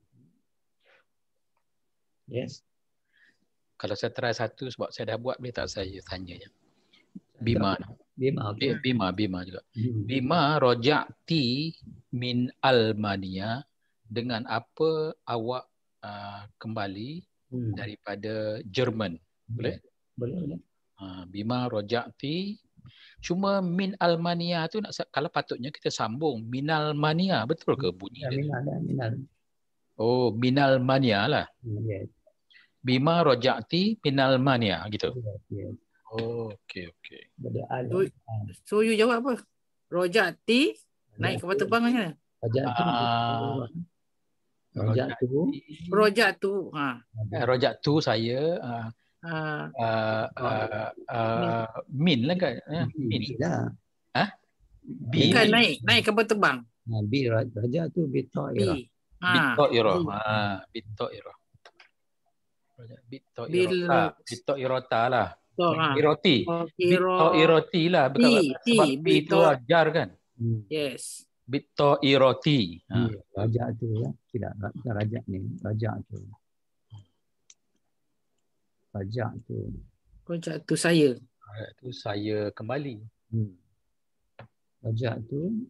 Speaker 1: Yes.
Speaker 2: Kalau saya try satu sebab saya dah buat, boleh tak saya tanya je. Bima.
Speaker 1: Bima. Okay.
Speaker 2: Bima, Bima juga. Hmm. Bima roja'ti min Almania, dengan apa awak uh, kembali hmm. daripada Jerman. Boleh?
Speaker 1: Boleh, boleh.
Speaker 2: Uh, Bima roja'ti. Cuma min Almania tu nak, kalau patutnya kita sambung minal mania, betul ke bunyi
Speaker 1: ya,
Speaker 2: dia?
Speaker 1: Minal, minal.
Speaker 2: Oh, minal mania lah.
Speaker 1: Yes.
Speaker 2: Bima roja'ti minal mania gitu.
Speaker 1: Yes, yes.
Speaker 2: Oh, okey okey.
Speaker 5: So, so you jawab apa? Roja'ti naik kapal terbang macam mana?
Speaker 1: Roja'tu.
Speaker 2: Uh,
Speaker 1: Roja'tu.
Speaker 5: Roja'tu. Ha.
Speaker 2: Eh, Roja'tu saya uh, Uh, uh, uh, uh, min lah kan? Uh, min
Speaker 1: lah.
Speaker 2: Ha?
Speaker 5: B kan naik, naik kapal terbang.
Speaker 1: Ha, B raja tu bitoirah.
Speaker 2: Bitoirah. Ha, bitoirah. Bitoirah. Bitoirah lah. Iroti. Bitoiroti lah. Sebab B itu ajar kan?
Speaker 5: Yes.
Speaker 2: Bitoiroti.
Speaker 1: Raja tu ya. Tidak, raja ni. Raja tu. Rajak tu.
Speaker 5: Rajak tu saya.
Speaker 2: Rajak tu saya kembali.
Speaker 1: Hmm. Rajak tu.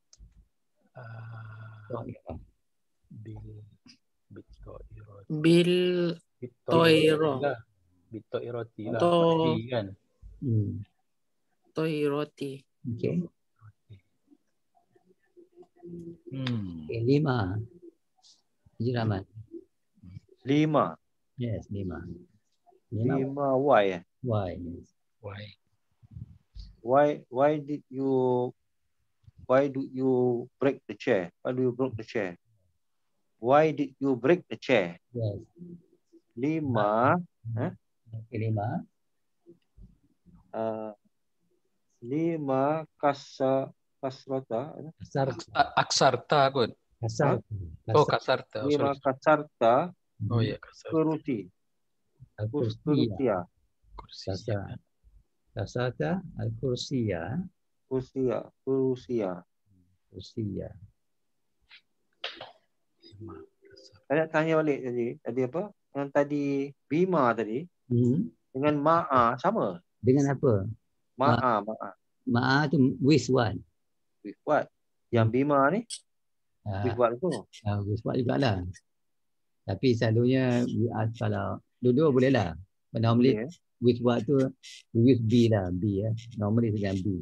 Speaker 2: Uh, bil. Bitoiroti.
Speaker 5: Bil. Bitoiroti.
Speaker 2: Bitoiroti lah.
Speaker 5: To.
Speaker 2: Kan?
Speaker 1: Hmm.
Speaker 5: Toiroti.
Speaker 1: Okay.
Speaker 2: Hmm.
Speaker 1: Okay, lima. Haji Rahman.
Speaker 3: Lima.
Speaker 1: Yes, lima.
Speaker 3: Lima, lima Y eh?
Speaker 1: Y. Yes.
Speaker 2: Why?
Speaker 3: Why why did you why do you break the chair? Why do you broke the chair? Why did you break the chair?
Speaker 1: Yes.
Speaker 3: Lima.
Speaker 1: Hmm.
Speaker 3: Eh?
Speaker 1: Okay, lima.
Speaker 3: Uh, lima kasa kasrata.
Speaker 1: Kasar.
Speaker 2: Aksarta kot.
Speaker 1: Kasar.
Speaker 2: Oh, kasarta. Oh,
Speaker 3: Lima
Speaker 2: sorry.
Speaker 3: kasarta
Speaker 2: Oh ya, kasarta.
Speaker 3: kurusi. Kursia.
Speaker 2: Kursiya.
Speaker 1: Kasarta al-kursiya.
Speaker 3: Kursia. Kursia.
Speaker 1: Kursiya.
Speaker 3: Saya nak tanya balik tadi. Tadi apa? Yang tadi Bima tadi.
Speaker 1: Hmm.
Speaker 3: Dengan Ma'a sama.
Speaker 1: Dengan apa?
Speaker 3: Ma'a. Ma'a.
Speaker 1: Ma'a tu with what?
Speaker 3: With what? Yang Bima ni.
Speaker 1: Uh,
Speaker 3: with what tu?
Speaker 1: Uh, with what jugalah. Tapi selalunya we ask kalau dua-dua boleh lah. But normally
Speaker 3: Boleh, eh?
Speaker 1: with what tu with B lah. B ya. Normally dengan B.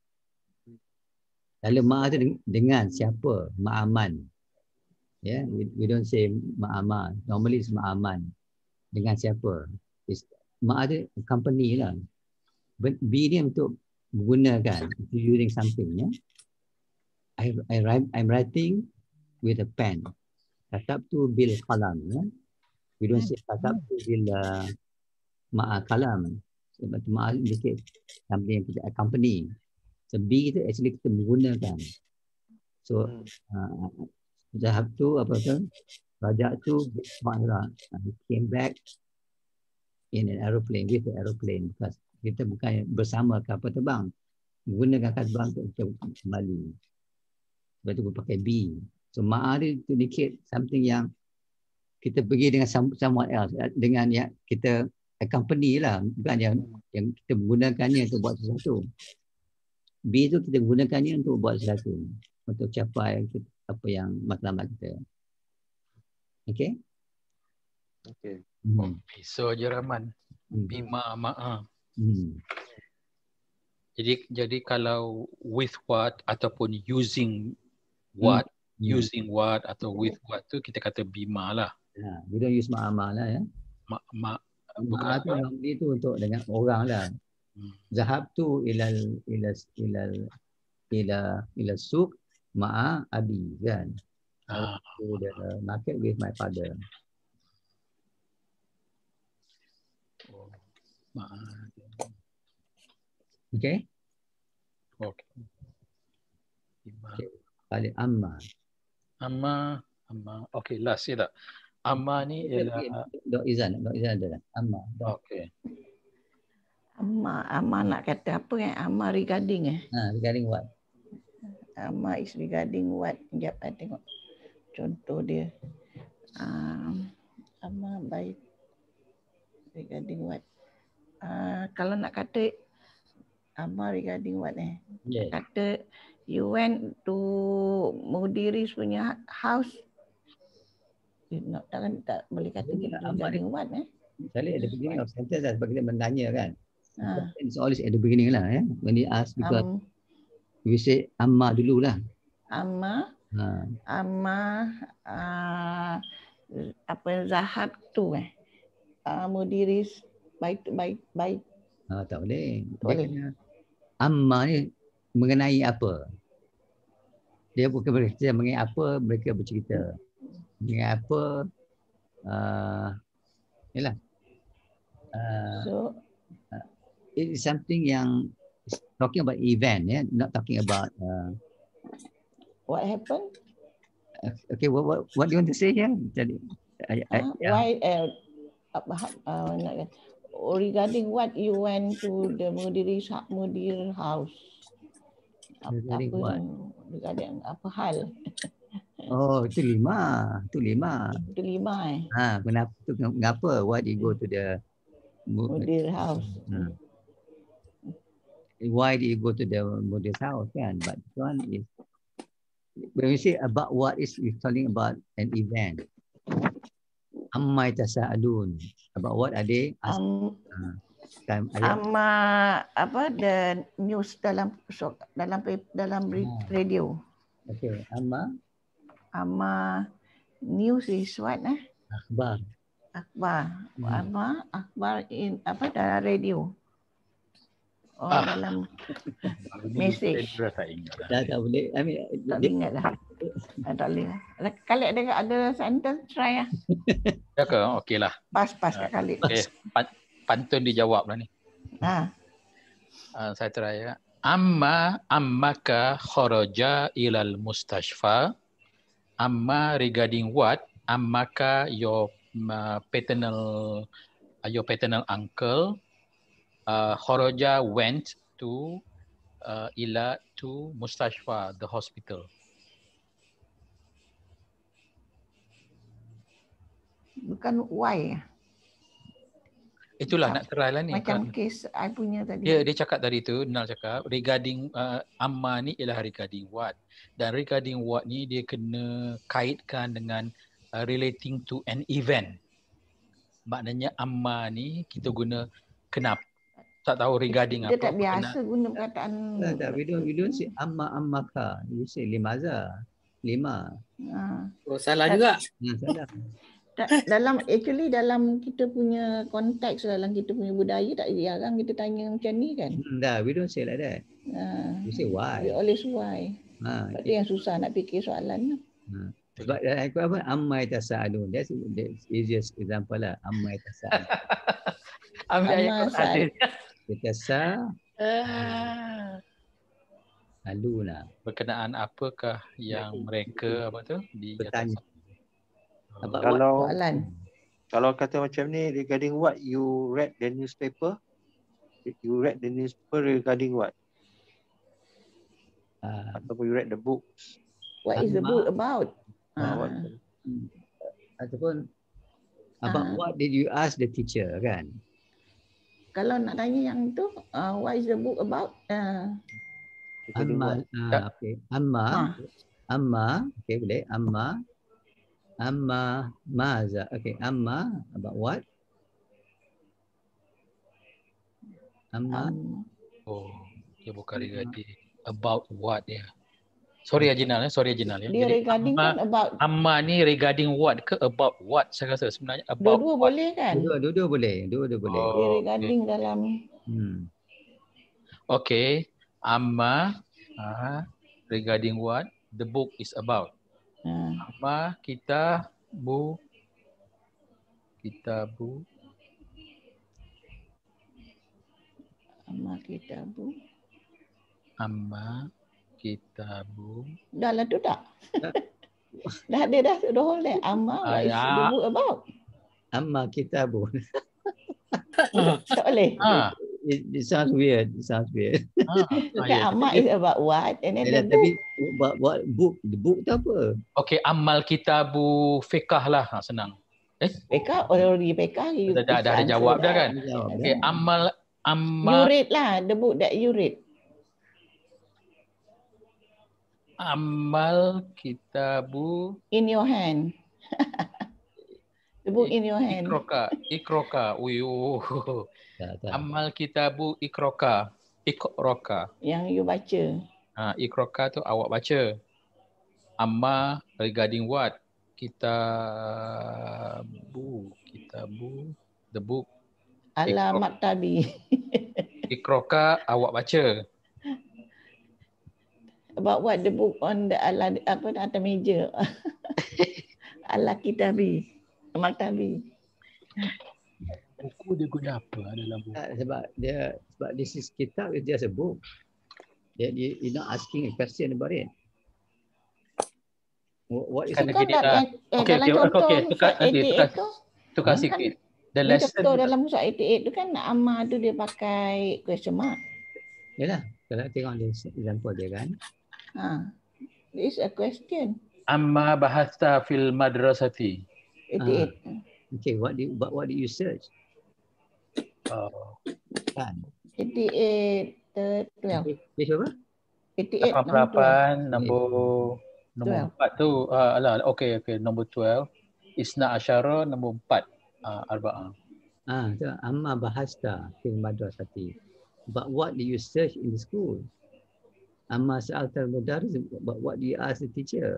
Speaker 1: Kalau ma'a tu dengan siapa? Ma'aman. Yeah, we, we don't say ma'aman. Normally it's ma'aman. Dengan siapa? It's, ma'a tu company lah. But B ni untuk menggunakan. If you're using something. Yeah? I, I write, I'm writing with a pen. Katabtu bil qalam. Yeah? We don't say katabtu bil uh, ma'a kalam. Sebab tu ma'a indicate something yang a company. So B itu actually kita menggunakan. So uh, Zahab tu apa tu? Rajak tu Bismillah. He came back in an aeroplane with the aeroplane because kita bukan bersama kapal terbang. Menggunakan kapal terbang untuk kita kembali. Sebab tu kita pakai B. So ma'a ni to indicate something yang kita pergi dengan someone else, dengan yang kita accompany lah, bukan yang yang kita menggunakannya untuk buat sesuatu. B tu kita gunakannya untuk buat sesuatu, untuk capai apa yang matlamat kita. Okay?
Speaker 3: Okay.
Speaker 2: Hmm. So je Rahman. Hmm. Bima ma'a.
Speaker 1: Hmm.
Speaker 2: Jadi jadi kalau with what ataupun using what, hmm. using what atau with what tu kita kata bima lah.
Speaker 1: Ha, we don't use ma'ama lah ya.
Speaker 2: Ma ma
Speaker 1: ma'a tu normally tu untuk dengan orang lah. Hmm. Zahab tu ilal ilal ilal ila ila suq ma'a abi kan. Ah. To the market with my father.
Speaker 2: Oh, ma'a.
Speaker 1: Okay?
Speaker 2: Okay.
Speaker 1: Okay. Balik amma.
Speaker 2: Amma, amma. Okay, last ya tak? Amma ni ialah
Speaker 1: Dok Izan, Dok Izan ada. Amma.
Speaker 2: Okay.
Speaker 4: Amma, amma nak kata apa kan? Amma regarding eh?
Speaker 1: Ha, regarding what?
Speaker 4: Amma is regarding what? Sekejap saya tengok contoh dia. Um, amma baik regarding what? Uh, kalau nak kata amma regarding what eh? Yeah. Kata you went to Mudiris punya house. No, takkan tak boleh kata kita regarding what eh?
Speaker 1: Sekali at the beginning of sentence lah, sebab kita menanya kan. Ha. It's always at the beginning lah ya. When they ask because um, we say amma dulu lah.
Speaker 4: Amma. Ha. Amma uh, apa Zahab tu eh. Uh, Mudiris baik baik baik.
Speaker 1: Ah, tak boleh. Dia kena amma ni mengenai apa? Dia bukan bercerita mengenai apa, mereka bercerita. Mengenai apa? Uh, yalah. Uh, so uh, it is something yang talking about event, yeah, not talking about uh,
Speaker 4: what happened.
Speaker 1: Okay, what what what do you want to say here? Jadi,
Speaker 4: uh, uh, why? Uh, uh, uh, regarding what you went to the Mudir's Mudir house.
Speaker 1: Regarding
Speaker 4: apa,
Speaker 1: what?
Speaker 4: Regarding apa hal?
Speaker 1: Oh, itu lima. Itu lima.
Speaker 4: Itu lima eh.
Speaker 1: Ha, kenapa tu kenapa? Why did you go to the
Speaker 4: Mudir house?
Speaker 1: Hmm. Why did you go to the Mudir's house kan? But this one is when we say about what is we talking about an event. Amma yatasaalun. About what are they asking? Um,
Speaker 4: uh, Amma apa the news dalam dalam dalam radio.
Speaker 1: Okay, amma
Speaker 4: Amma news is what eh?
Speaker 1: Akhbar.
Speaker 4: Akhbar. Hmm. Amma akhbar in apa dalam radio. Oh,
Speaker 2: Ah.
Speaker 4: dalam
Speaker 2: Ini
Speaker 4: Message.
Speaker 2: saya tak ingat.
Speaker 1: Dah tak boleh. I mean,
Speaker 4: tak
Speaker 1: dia-
Speaker 4: ingat dah. Ah, tak boleh lah. Khalid ada ada sentence try lah.
Speaker 2: Ya ke? Okey lah.
Speaker 4: Pas-pas kat Khalid.
Speaker 2: Okay. Pan- pantun dijawab lah ni.
Speaker 4: Ha.
Speaker 2: Uh, saya try ya. Amma ammaka kharaja ilal mustashfa. Amma regarding what? Ammaka your uh, paternal uh, your paternal uncle uh, kharaja went to uh, ila to mustashfa, the hospital.
Speaker 4: Bukan why.
Speaker 2: Itulah
Speaker 4: Macam-
Speaker 2: nak try lah ni.
Speaker 4: Macam
Speaker 2: Kan.
Speaker 4: kes I punya tadi.
Speaker 2: Dia dia cakap tadi tu, Nal cakap regarding uh, amma ni ialah regarding what. Dan regarding what ni dia kena kaitkan dengan uh, relating to an event. Maknanya amma ni kita guna kenapa. Tak tahu regarding
Speaker 4: Dia
Speaker 2: apa.
Speaker 4: tak biasa guna perkataan.
Speaker 1: Tak, tak. We don't, we don't say amma ammaka. You say limaza. Lima.
Speaker 4: Ha.
Speaker 5: Oh, salah juga.
Speaker 1: Nah, salah.
Speaker 4: Da- dalam actually dalam kita punya konteks, dalam kita punya budaya tak jarang kita tanya macam ni kan.
Speaker 1: Hmm, dah, we don't say like that.
Speaker 4: Ha.
Speaker 1: We say
Speaker 4: We
Speaker 1: why.
Speaker 4: always why.
Speaker 1: Ha,
Speaker 4: Sebab tu yang susah nak fikir soalan.
Speaker 1: ha. Sebab dalam aku apa? Amma yatasaalun. That's the easiest example lah. Amma yatasaalun.
Speaker 2: Ambil ayat
Speaker 4: Amma
Speaker 2: Quran
Speaker 4: sal-
Speaker 2: dia.
Speaker 1: Yatasaaluna.
Speaker 2: Ah. Berkenaan apakah yang mereka apa tu di
Speaker 1: Bertanya.
Speaker 2: atas.
Speaker 1: About what?
Speaker 3: Kalau
Speaker 4: Soalan.
Speaker 3: kalau kata macam ni regarding what you read the newspaper, you read the newspaper regarding what?
Speaker 1: Ah,
Speaker 3: Ataupun you read the books.
Speaker 4: What is the
Speaker 1: Amma.
Speaker 4: book about?
Speaker 3: Ah,
Speaker 4: Ha.
Speaker 3: what?
Speaker 1: ataupun about
Speaker 4: Ah.
Speaker 1: what did you ask the teacher kan?
Speaker 4: Kalau nak tanya yang tu, uh, what is the book about? Uh,
Speaker 3: Regarding
Speaker 1: Amma,
Speaker 3: what?
Speaker 1: ah, okay. Amma,
Speaker 4: Ha.
Speaker 1: amma, okay boleh. Amma, amma, maza. Okay, amma about what? Amma,
Speaker 4: um,
Speaker 2: Oh, dia bukan regarding about what dia. Sorry ya Jinal ya, sorry ya Jinal ya.
Speaker 4: dia
Speaker 2: Jadi
Speaker 4: regarding
Speaker 2: amma,
Speaker 4: kan about
Speaker 2: amma ni regarding what ke about what? Saya rasa sebenarnya about
Speaker 4: dua-dua
Speaker 2: what.
Speaker 4: boleh kan?
Speaker 1: dua, dua-dua boleh. Dua-dua boleh.
Speaker 2: Oh,
Speaker 4: Dia
Speaker 2: okay.
Speaker 4: regarding dalam
Speaker 1: Hmm.
Speaker 2: Okay, amma uh, regarding what the book is about.
Speaker 4: uh,
Speaker 2: Amma kita bu kita bu
Speaker 4: Amma Kitabu.
Speaker 2: amma kita bu.
Speaker 4: Dah lah tu tak? dah ada dah the whole day. Amma what is the
Speaker 2: Ah,
Speaker 4: book about?
Speaker 1: Amma kitabu.
Speaker 4: Tak boleh.
Speaker 2: ah,
Speaker 1: It, it sounds weird. It sounds weird.
Speaker 2: ah, ah,
Speaker 4: Bukan
Speaker 2: ya.
Speaker 4: Amma is about what? And then
Speaker 1: Eh,
Speaker 4: the
Speaker 1: tapi
Speaker 4: book.
Speaker 1: what, what book? The book tu apa?
Speaker 2: Okay, amal kitabu fiqh lah, ha, senang. Eh,
Speaker 4: Pekah, already Pekah. You
Speaker 2: dah, dah, dah ada
Speaker 4: answer
Speaker 2: jawab dah
Speaker 4: dah.
Speaker 2: kan?
Speaker 1: Jawab dah.
Speaker 2: Okay, amal
Speaker 4: You
Speaker 2: amal
Speaker 4: read lah, the book that you read.
Speaker 2: amal kitabu
Speaker 4: In your hand. The book in your hand.
Speaker 2: ikroka ikroka uyu
Speaker 1: Tak, tak.
Speaker 2: amal kitabu ikroka ikroka
Speaker 4: Yang you baca.
Speaker 2: ha, ikroka tu awak baca. Amma regarding what? Kitabu kitabu the book
Speaker 4: Ala
Speaker 2: Ikro-
Speaker 4: Maktabi.
Speaker 2: ikroka awak baca.
Speaker 4: About what? The book on the ala apa atas meja. Ala Kitabi. Maktabi.
Speaker 2: Buku dia guna apa dalam buku?
Speaker 1: Tak, sebab dia sebab this is kitab is just a book. Dia dia you're not asking a question about it. What, what is
Speaker 2: Kan
Speaker 1: it?
Speaker 2: lagi dia dah-
Speaker 4: eh, eh,
Speaker 2: Okey,
Speaker 4: dalam
Speaker 2: okey,
Speaker 4: contoh
Speaker 2: okey, tukar,
Speaker 4: Musa
Speaker 2: okey, tukar.
Speaker 4: lapan puluh lapan tu,
Speaker 2: Tukar
Speaker 1: Ha?
Speaker 2: sikit. The
Speaker 4: dia
Speaker 2: lesson
Speaker 4: contoh dalam Musa lapan puluh lapan tu kan Amma tu dia pakai question mark.
Speaker 1: Yalah, kalau tengok dia example dia kan.
Speaker 4: Ha. This is a question.
Speaker 2: amma bahasta fil madrasati.
Speaker 4: lapan puluh lapan.
Speaker 1: Okay, what do you, but what do you search?
Speaker 2: Oh,
Speaker 1: Kan?
Speaker 4: lapan puluh lapan, third, twelve.
Speaker 1: Page apa?
Speaker 4: lapan puluh lapan,
Speaker 2: lapan puluh
Speaker 4: nombor twelve.
Speaker 2: lapan nombor nombor
Speaker 4: twelve.
Speaker 2: empat tu uh, alah okey okey nombor twelve isna asyara nombor empat uh, arba'ah.
Speaker 1: Ah, tu amma bahasta fil madrasati. But what do you search in the school? Amma sa'alta al-mudarris, but what do you ask the teacher?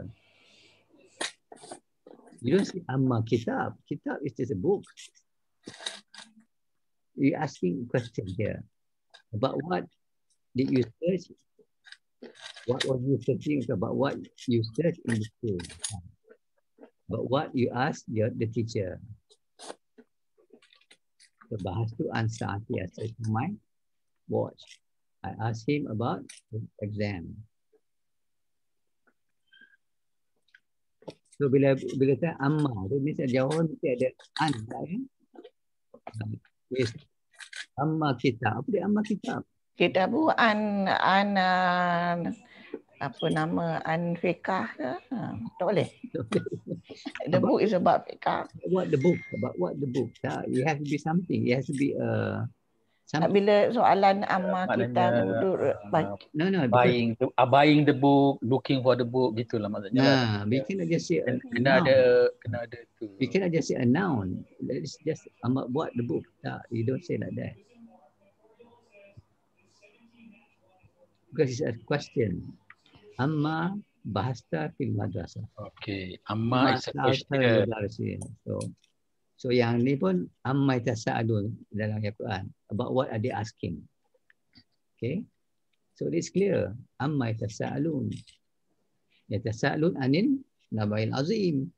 Speaker 1: You don't say amma kitab. Kitab is just a book. You're asking a question here. About what did you search? What was you searching about? What you search in the school? But what you ask your, the teacher. So bahas tu answer I search my watch. I asked him about the exam. So bila bila kata amma tu mesti jawapan mesti ada an kan? Yes. Amma kitab. Apa dia amma kitab?
Speaker 4: Kita bu an an uh, apa nama an fiqah ke? Ha, tak boleh. The book is about fiqah.
Speaker 1: What the book? About what the book? Uh, it has to be something. It has to be a. Uh,
Speaker 4: bila soalan amma uh, kita uh,
Speaker 1: no no
Speaker 2: buying the, uh, buying the book, looking for the book gitulah maksudnya.
Speaker 1: Nah,
Speaker 2: lah.
Speaker 1: we cannot just say a,
Speaker 2: kena
Speaker 1: a
Speaker 2: ada kena ada tu.
Speaker 1: We cannot just say a noun. It's just amma what the book. Tak, you don't say like that. Because it's a question. Amma bahasta fil madrasah.
Speaker 2: Okay, amma, amma is a question.
Speaker 1: So, so yang ni pun amma yatasaalun dalam Al-Quran about what are they asking. Okay, so it's clear. Amma yatasaalun. Yatasaalun anil nabail azim.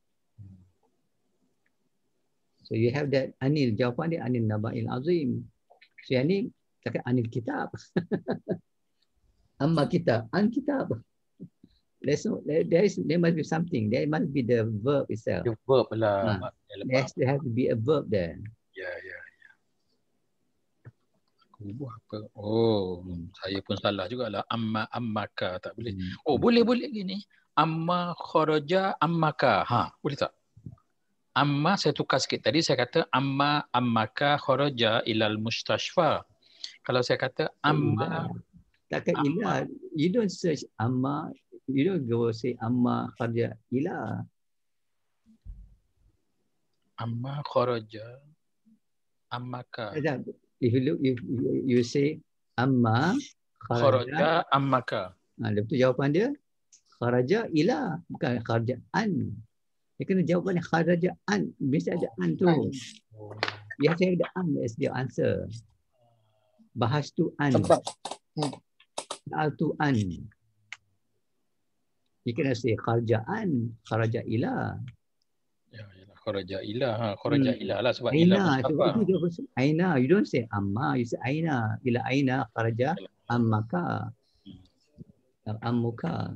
Speaker 1: So you have that anil, jawapan dia anil nabail azim. So yang ni cakap anil kitab. Amma kitab, an kitab. There's no, there, there is, there must be something. There must be the verb itself.
Speaker 2: The verb lah.
Speaker 1: Ha. There has to have to be a verb there.
Speaker 2: Ya, ya, ya. Aku buat apa? Oh, saya pun salah jugalah. Amma, ammaka. Tak boleh. Hmm. Oh, boleh, boleh gini. Amma kharaja ammaka. Ha, boleh tak? Amma, saya tukar sikit. Tadi saya kata amma, ammaka kharaja ilal mustashfa. Kalau saya kata amma... Oh,
Speaker 1: takkan ila, you don't search amma, you don't go say amma kharaja ila.
Speaker 2: Amma kharaja ammaka.
Speaker 1: If you look, if you, you say amma
Speaker 2: kharaja ammaka.
Speaker 1: Nah, lepas tu jawapan dia kharaja ila, bukan kharaja an. Dia kena jawapan dia kharaja an, mesti ada an tu. Oh. You have to have the an as the answer. Bahas tu an. Hmm. Al-tu an. You can say kharajaan, kharaja ila.
Speaker 2: Ya, ya, kharaja ila, ha, kharaja hmm. ila lah sebab
Speaker 1: aina,
Speaker 2: ila
Speaker 1: itu, itu aina, you don't say amma, you say aina, ila aina kharaja ammaka. Hmm. Ammuka.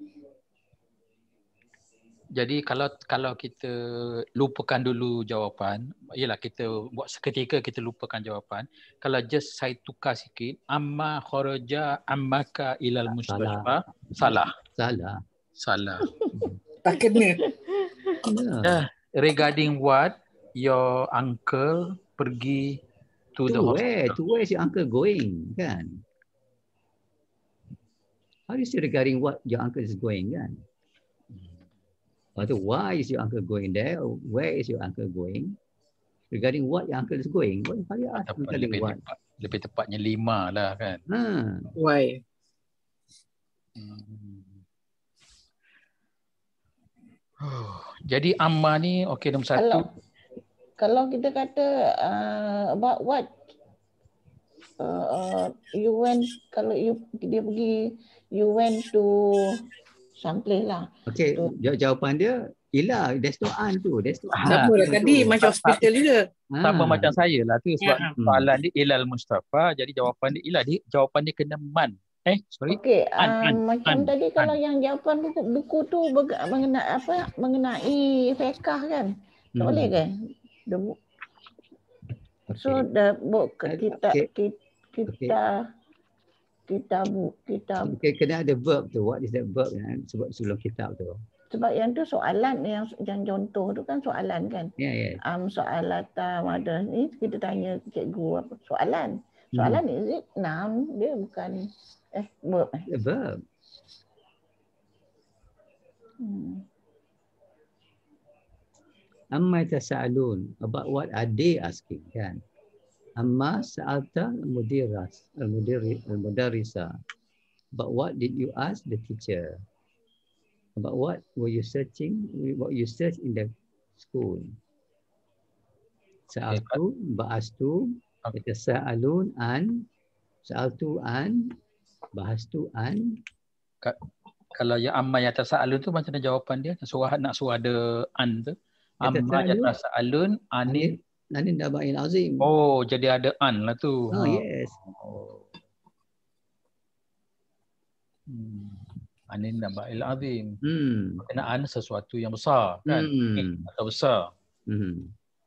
Speaker 2: Jadi kalau kalau kita lupakan dulu jawapan, ialah kita buat seketika kita lupakan jawapan. Kalau just saya tukar sikit, amma kharaja ammaka ilal mustashfa, salah.
Speaker 1: Salah.
Speaker 2: Salah.
Speaker 5: Tak kena.
Speaker 2: Uh, regarding what your uncle pergi to, to the
Speaker 1: where?
Speaker 2: hospital.
Speaker 1: To where is your uncle going, kan? How do you say regarding what your uncle is going, kan? Atau why is your uncle going there? Or where is your uncle going? Regarding what your uncle is going? What how do you ask regarding
Speaker 2: lebih
Speaker 1: what?
Speaker 2: Tepat, lebih tepatnya lima lah kan.
Speaker 1: Ha.
Speaker 5: Why?
Speaker 2: Hmm. Oh, jadi amma ni okey nombor satu.
Speaker 4: Kalau, kalau kita kata uh, about what uh, uh, you went, kalau you dia pergi, you went to someplace lah.
Speaker 1: Okay, so, jawapan dia ialah there's no an tu. There's no an.
Speaker 5: Sama lah tadi macam hospital juga.
Speaker 2: Sama ha. macam saya lah tu sebab
Speaker 5: Ya.
Speaker 2: soalan dia ilal mustafa, jadi jawapan dia ilah, dia jawapan dia kena man. Eh, sorry.
Speaker 4: Okey,
Speaker 2: an,
Speaker 4: um,
Speaker 2: an,
Speaker 4: macam
Speaker 2: an,
Speaker 4: tadi
Speaker 2: an.
Speaker 4: kalau yang jawapan buku buku tu mengenai apa? Mengenai fiqh kan? Tak
Speaker 1: Hmm.
Speaker 4: boleh kan? The book.
Speaker 1: Okay.
Speaker 4: So the book kita
Speaker 1: Okay.
Speaker 4: kita kita kita bu kita
Speaker 1: Okay, kena ada verb tu. What is that verb yang sebab sebelum kitab tu?
Speaker 4: sebab yang tu soalan yang yang contoh tu kan soalan kan.
Speaker 1: Ya, yeah, ya. Yeah.
Speaker 4: Um soalata madrasah ni kita tanya cikgu apa soalan. Soalan hmm. is it noun, dia bukan eh verb eh.
Speaker 1: A verb.
Speaker 4: Hmm.
Speaker 1: Amma yatasaalun, about what are they asking, kan? Amma sa'alta al-mudiras, al-mudiri, al-mudarrisa. But what did you ask the teacher? About what were you searching? What you search in the school? Sa'altu, ba'astu, yatasaalun an Soal tu an, bahas tu an.
Speaker 2: Ka- Kalau yang amma yang tasa'alun tu macam mana jawapan dia? Suruh nak suruh ada an tu. Amma yang tasa'alun anin.
Speaker 1: Anin naba'il azim.
Speaker 2: Oh, jadi ada an lah tu.
Speaker 1: Oh,
Speaker 2: Ha.
Speaker 1: yes.
Speaker 2: Oh. Hmm. Anin naba'il azim.
Speaker 1: Hmm.
Speaker 2: Berkenaan sesuatu yang besar kan?
Speaker 1: Hmm.
Speaker 2: Atau besar.
Speaker 1: Hmm.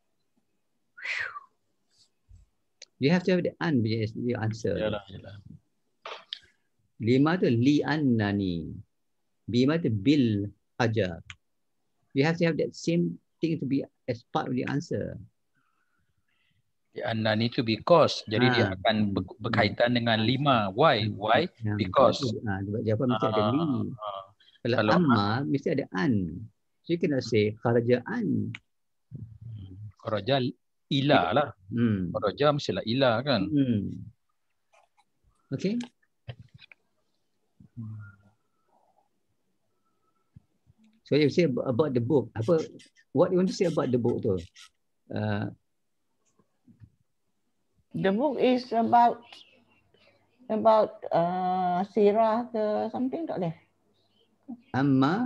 Speaker 1: You have to have the an bila you answer.
Speaker 2: Yalah, yalah.
Speaker 1: Lima tu li annani. Bima tu bil hajar. You have to have that same thing to be as part of the answer.
Speaker 2: Anna ni to because. Jadi
Speaker 1: Ha.
Speaker 2: dia akan ber- berkaitan dengan lima. Why? Why?
Speaker 1: Ya,
Speaker 2: Because.
Speaker 1: Ha, jawapan mesti ada li.
Speaker 2: Ah,
Speaker 1: Kalau,
Speaker 2: Kalau
Speaker 1: amma mesti ada an. So you cannot say kharaja an.
Speaker 2: Kharaja ila lah.
Speaker 1: Hmm.
Speaker 2: Kharaja mestilah ila kan.
Speaker 1: Hmm. Okay. So you say about the book. Apa? What you want to say about the book tu? Uh,
Speaker 4: The book is about about uh, sirah ke something tak boleh?
Speaker 1: amma.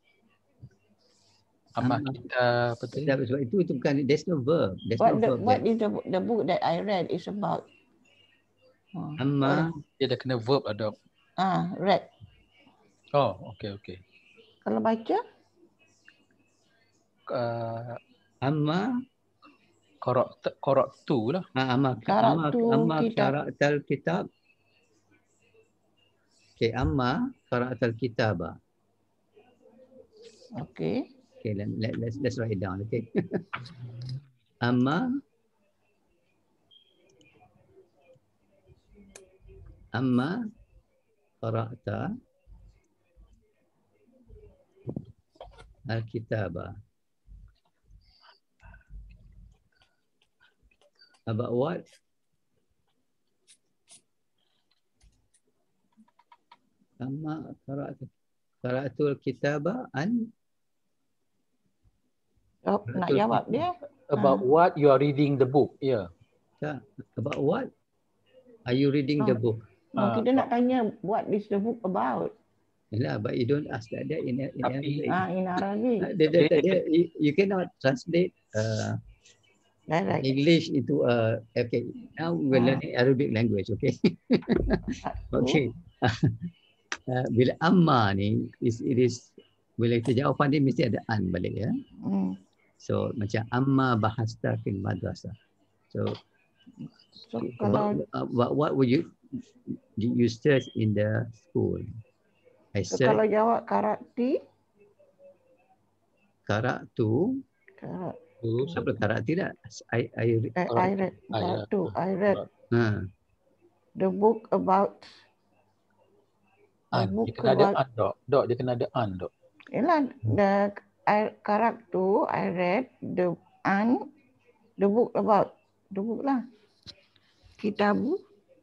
Speaker 2: Amma kita apa tu?
Speaker 1: Sebab itu itu bukan. There's no verb. There's
Speaker 4: What
Speaker 1: no
Speaker 4: the,
Speaker 1: verb.
Speaker 4: what
Speaker 1: there.
Speaker 4: is the the book that I read is about? Oh,
Speaker 1: Amma.
Speaker 2: Dia dah kena verb ada.
Speaker 4: Ah, read.
Speaker 2: Oh, okey okey.
Speaker 4: Kalau baca?
Speaker 2: Uh,
Speaker 1: Amma.
Speaker 2: Korak korak tu lah.
Speaker 1: Ha, amma
Speaker 4: Qara'tu
Speaker 1: amma amma
Speaker 4: kitab.
Speaker 1: qara'tal kitab. Okay, amma qara'tal kitaba.
Speaker 4: Okay.
Speaker 1: Okay, let, let, let's let's write it down. Okay. Amma amma qara'ta al-kitaba. About what? Amma qara'tu qara'tul kitaba an.
Speaker 4: Oh, nak jawab dia.
Speaker 2: About
Speaker 4: Ah.
Speaker 2: what you are reading the book. Ya.
Speaker 1: Tak. About what? Are you reading the
Speaker 4: Oh.
Speaker 1: book?
Speaker 4: Oh,
Speaker 2: Ah,
Speaker 4: kita nak tanya what is the book about?
Speaker 1: Yalah, but you don't ask that in, in
Speaker 2: Tapi-
Speaker 1: Arabic.
Speaker 4: Ah, in Arabic.
Speaker 1: Dia, dia, dia, dia, you, you cannot translate uh,
Speaker 4: Direct.
Speaker 1: English into uh, okay. Now we're
Speaker 4: Ah.
Speaker 1: learning Arabic language, okay?
Speaker 4: Satu.
Speaker 1: Okay. uh, bila amma ni is it is bila kita jawapan dia mesti ada an balik ya.
Speaker 4: Hmm.
Speaker 1: So macam amma bahasta fil madrasah. So
Speaker 4: So
Speaker 1: about,
Speaker 4: kalau
Speaker 1: about what would you did you search in the school? I
Speaker 4: so
Speaker 1: search
Speaker 4: kalau jawab karati,
Speaker 1: qara'tu.
Speaker 4: karat,
Speaker 2: tu
Speaker 1: Apa qara'tu tak? I I
Speaker 4: eh, I read,
Speaker 2: Ah, ya.
Speaker 4: karatu, I read
Speaker 1: ha.
Speaker 4: the book about the
Speaker 2: an.
Speaker 4: book
Speaker 2: Dia kena ada
Speaker 4: about
Speaker 2: an dok. Dok dia kena ada an dok.
Speaker 4: Yalah, the I karatu, I read the an the book about the book lah. Kitabu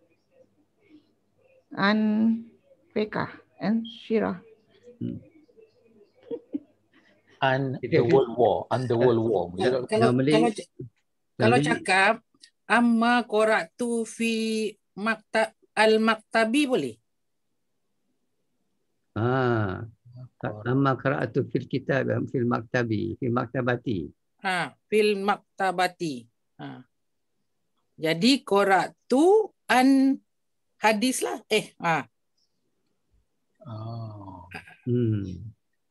Speaker 4: an Fiqh and Shirah.
Speaker 2: An the world war. An the world war. Dia
Speaker 5: Kalau
Speaker 1: Normally-
Speaker 5: kalau kalau
Speaker 1: normally-
Speaker 5: cakap amma qara'tu fi maktab al-maktabi boleh?
Speaker 1: Ah, amma qara'tu fil kitab fil maktabi fil maktabati.
Speaker 5: Ha, fil maktabati. Ha. Jadi qara'tu an hadis lah. Eh, ha.
Speaker 2: Oh.
Speaker 1: Hmm.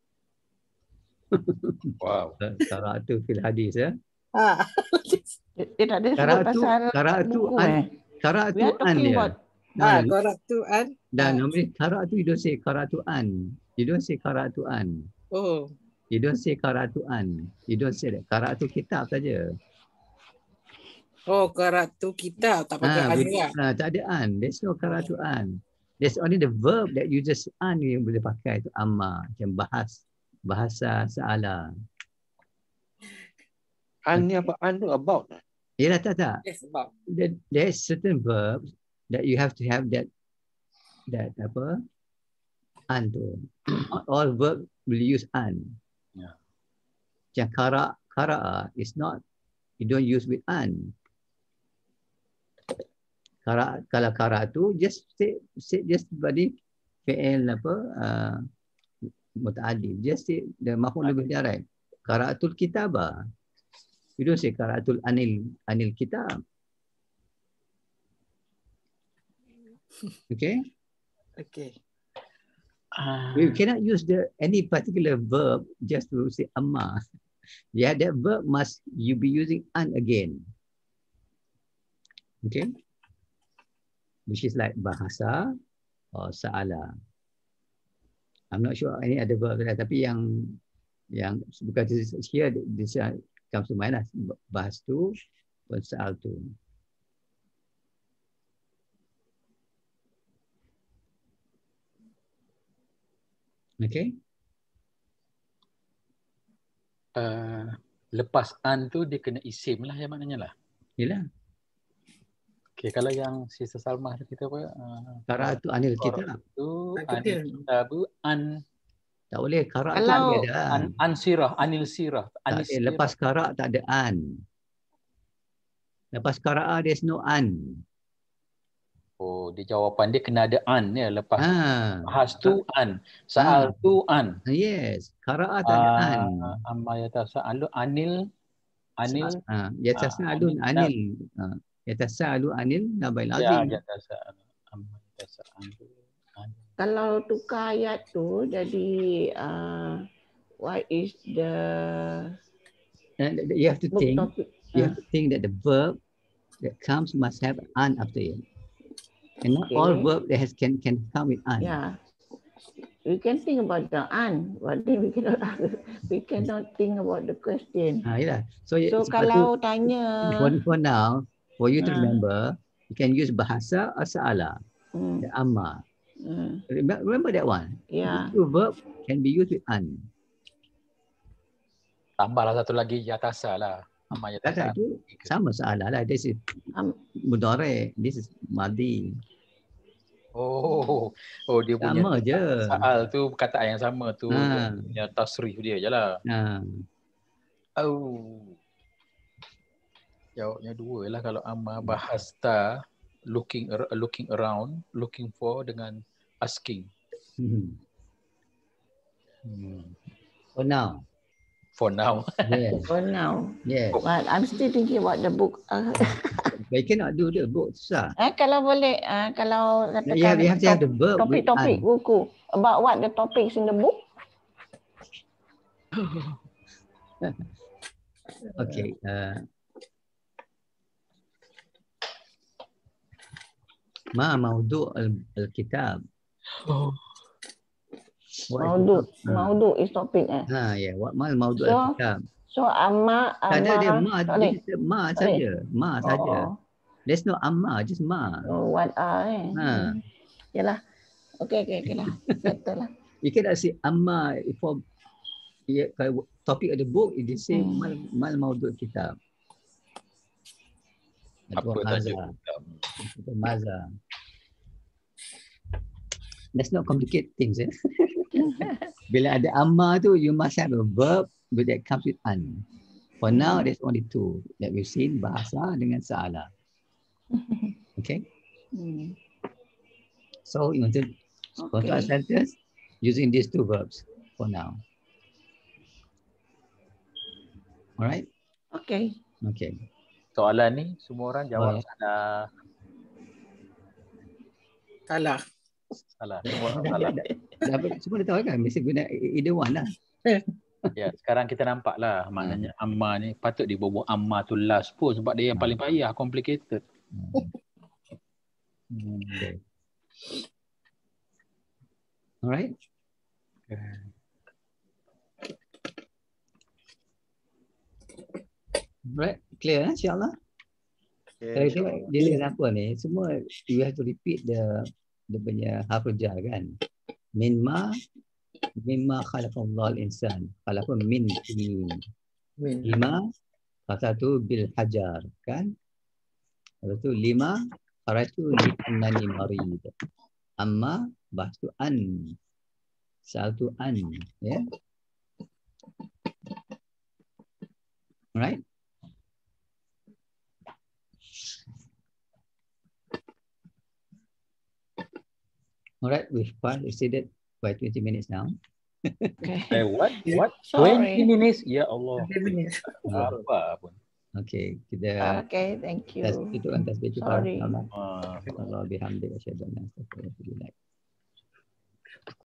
Speaker 2: Wow.
Speaker 1: Qara'tu fil hadis ya.
Speaker 5: Ha.
Speaker 4: Dia, dia tak ada sebut
Speaker 1: Karatu-
Speaker 4: pasal
Speaker 1: karatu
Speaker 4: buku
Speaker 1: an-
Speaker 4: eh. We
Speaker 1: Qara'tu
Speaker 4: are
Speaker 1: an
Speaker 4: talking
Speaker 1: dia.
Speaker 4: about
Speaker 5: Ha,
Speaker 1: No,
Speaker 5: qara'tu an.
Speaker 1: dan
Speaker 5: Ah.
Speaker 1: normally qara'tu you don't say qara'tu an. You don't say qara'tu an.
Speaker 5: Oh.
Speaker 1: You don't say qara'tu an. You don't say that. Qara'tu kitab saja.
Speaker 5: Oh, qara'tu kitab tak pakai
Speaker 1: Ah,
Speaker 5: an
Speaker 1: with-
Speaker 5: juga.
Speaker 1: ah, tak ada an. There's no qara'tu an. There's only the verb that you just an yang boleh pakai tu amma. Macam bahas bahasa saala.
Speaker 3: An ni apa? An tu about.
Speaker 1: Yalah tak tak.
Speaker 5: Yes, about.
Speaker 1: There, there's certain verbs that you have to have that that apa an tu. Not all verb will use an.
Speaker 2: Yeah.
Speaker 1: Macam kara kara is not, you don't use with an. Kara, kalau kara tu just say, say just body fi'il apa uh, muta'addi. Just say the maf'ul lebih direct. Qara'atul kitaba. You don't say qara'atul anil anil kitab. Okay?
Speaker 5: Okay.
Speaker 2: Uh,
Speaker 1: You cannot use the any particular verb just to say amma. Yeah, that verb must you be using an again. Okay? Which is like bahasa or sa'ala. I'm not sure any other verb there, tapi yang yang because this is here this uh, comes to mind lah, bahas tu dan sa'al tu. Okay?
Speaker 2: uh, lepas an tu dia kena isim lah yang maknanya lah.
Speaker 1: Yalah.
Speaker 2: Okay, kalau yang Sister Salmah kita apa? Uh,
Speaker 1: Kara tu anil kitab.
Speaker 2: tu
Speaker 5: Aku
Speaker 2: anil
Speaker 5: dia.
Speaker 2: kitab an
Speaker 1: Tak boleh kara tu
Speaker 4: Kalau-
Speaker 1: ada
Speaker 2: an,
Speaker 1: an.
Speaker 2: an sirah, anil sirah,
Speaker 1: Tak
Speaker 2: anil
Speaker 1: ada. Lepas kara tak ada an. Lepas kara there's no an.
Speaker 2: Oh, dia jawapan dia kena ada an ya. Lepas
Speaker 1: Ah,
Speaker 2: bahas tu an, soal tu an.
Speaker 1: yes, kara tak ada an.
Speaker 2: Uh, amma yatasaalu anil anil
Speaker 1: Ah, yatasaalun
Speaker 2: Ah,
Speaker 1: anil. Ah, yatasaalu anil nabil
Speaker 2: ya
Speaker 1: azim.
Speaker 2: yatasaalu amma yatasaalu anil.
Speaker 4: Kalau tukar ayat tu jadi uh, what is the
Speaker 1: And you have to
Speaker 4: book
Speaker 1: think,
Speaker 4: topic?
Speaker 1: you have to think that the verb that comes must have an after it. And not all
Speaker 4: Okay.
Speaker 1: verb that has can can come with an.
Speaker 4: Yeah. We can think about the an, but then we cannot we cannot think about the question.
Speaker 1: Ah, yalah. So,
Speaker 4: So
Speaker 1: sebab
Speaker 4: kalau
Speaker 1: tu,
Speaker 4: tanya,
Speaker 1: for, for now, for you to
Speaker 4: Ah.
Speaker 1: remember, you can use bahasa or sa'ala,
Speaker 4: hmm,
Speaker 1: the amma.
Speaker 4: hmm,
Speaker 1: Remember, remember that one.
Speaker 4: yeah,
Speaker 1: These two verb can be used with an.
Speaker 2: Tambahlah satu lagi yatasa lah. Amma
Speaker 1: Kata
Speaker 2: yatasa.
Speaker 1: itu sama sa'ala lah. This is
Speaker 4: um,
Speaker 1: mudhari, this is madhi.
Speaker 2: Oh, oh dia punya
Speaker 1: Sama je.
Speaker 2: soal tu perkataan yang sama tu.
Speaker 1: Ha.
Speaker 2: Dia punya tasrif dia je lah.
Speaker 1: Ha.
Speaker 2: Oh. Jawabnya dua lah kalau amma bahasta looking ar- looking around, looking for dengan asking.
Speaker 1: Hmm.
Speaker 2: Hmm.
Speaker 1: For now.
Speaker 2: For now.
Speaker 1: Yes.
Speaker 4: for now.
Speaker 1: Yes.
Speaker 4: But I'm still thinking about the book. Uh,
Speaker 1: But you cannot do the book, susah.
Speaker 4: eh, kalau boleh, uh, kalau katakan
Speaker 1: You have, you have to have the verb with
Speaker 4: topik-topik
Speaker 1: an.
Speaker 4: buku about what the topics in the book.
Speaker 1: Okay. Uh, Ma maudu' al- al-kitab.
Speaker 2: Oh.
Speaker 1: What is
Speaker 4: Maudu,
Speaker 1: the- Ah.
Speaker 4: maudu is topic eh.
Speaker 1: Ha, ya. What mal maudu'
Speaker 4: So,
Speaker 1: al-kitab.
Speaker 4: So amma,
Speaker 1: Tak ada dia
Speaker 4: amma,
Speaker 1: ma,
Speaker 4: sorry.
Speaker 1: dia ma
Speaker 4: Sorry.
Speaker 1: saja. Ma saja.
Speaker 4: Oh,
Speaker 1: There's no amma, just ma.
Speaker 4: oh, what are eh?
Speaker 1: Ha.
Speaker 4: Hmm. Yalah. Okay, okay, okay lah. Betul lah.
Speaker 1: You cannot say amma for yeah, kalau topic of the book, it is say
Speaker 4: Hmm.
Speaker 1: mal mal maudu' kitab.
Speaker 2: Apa
Speaker 1: Atau
Speaker 2: tajuk
Speaker 1: maza.
Speaker 2: kitab?
Speaker 1: Atau maza. Let's not complicate things. Eh? Bila ada amma tu, you must have a verb that comes with an. For now, there's only two that we've seen, bahasa dengan sa'ala. Okay?
Speaker 4: Hmm.
Speaker 1: So, you want to construct a
Speaker 4: Okay.
Speaker 1: sentence using these two verbs for now. Alright?
Speaker 4: Okay.
Speaker 1: Okay.
Speaker 2: Soalan ni semua orang jawab
Speaker 1: Oh.
Speaker 2: salah.
Speaker 5: Salah.
Speaker 2: Salah. Semua orang
Speaker 1: Dah,
Speaker 2: salah.
Speaker 1: dah, dah, dah, semua dah tahu kan? Mesti guna either one lah.
Speaker 2: Ya, sekarang kita nampak lah maknanya amma ni patut dibawa amma tu last pun sebab dia yang paling payah, complicated. Hmm.
Speaker 1: Okay. Alright? Alright, clear eh, insyaAllah? Kalau
Speaker 3: Okay,
Speaker 1: tengok dia lihat apa ni, semua you have to repeat the dia punya harful jar kan. Min ma, mimma khalaqallahu al-insan. Khalaqa min tin. Lima, kata tu bil hajar kan. Lepas tu lima, qaratu li annani marid. Amma, bahas tu an. Sal tu an. Ya. Yeah? Alright. Alright, we've passed, exceeded by twenty minutes now.
Speaker 4: Okay.
Speaker 2: Eh, what? What?
Speaker 4: Sorry.
Speaker 2: twenty minutes? Ya Allah.
Speaker 5: twenty minutes.
Speaker 2: Apa pun.
Speaker 1: Okay, kita
Speaker 4: Okay, thank you.
Speaker 1: tas tutupkan tasbih kita.
Speaker 4: Sorry.
Speaker 1: Allah
Speaker 2: Ah,
Speaker 1: Allah bihamdika asyhadu an la ilaha illa anta astaghfiruka wa atubu ilaik.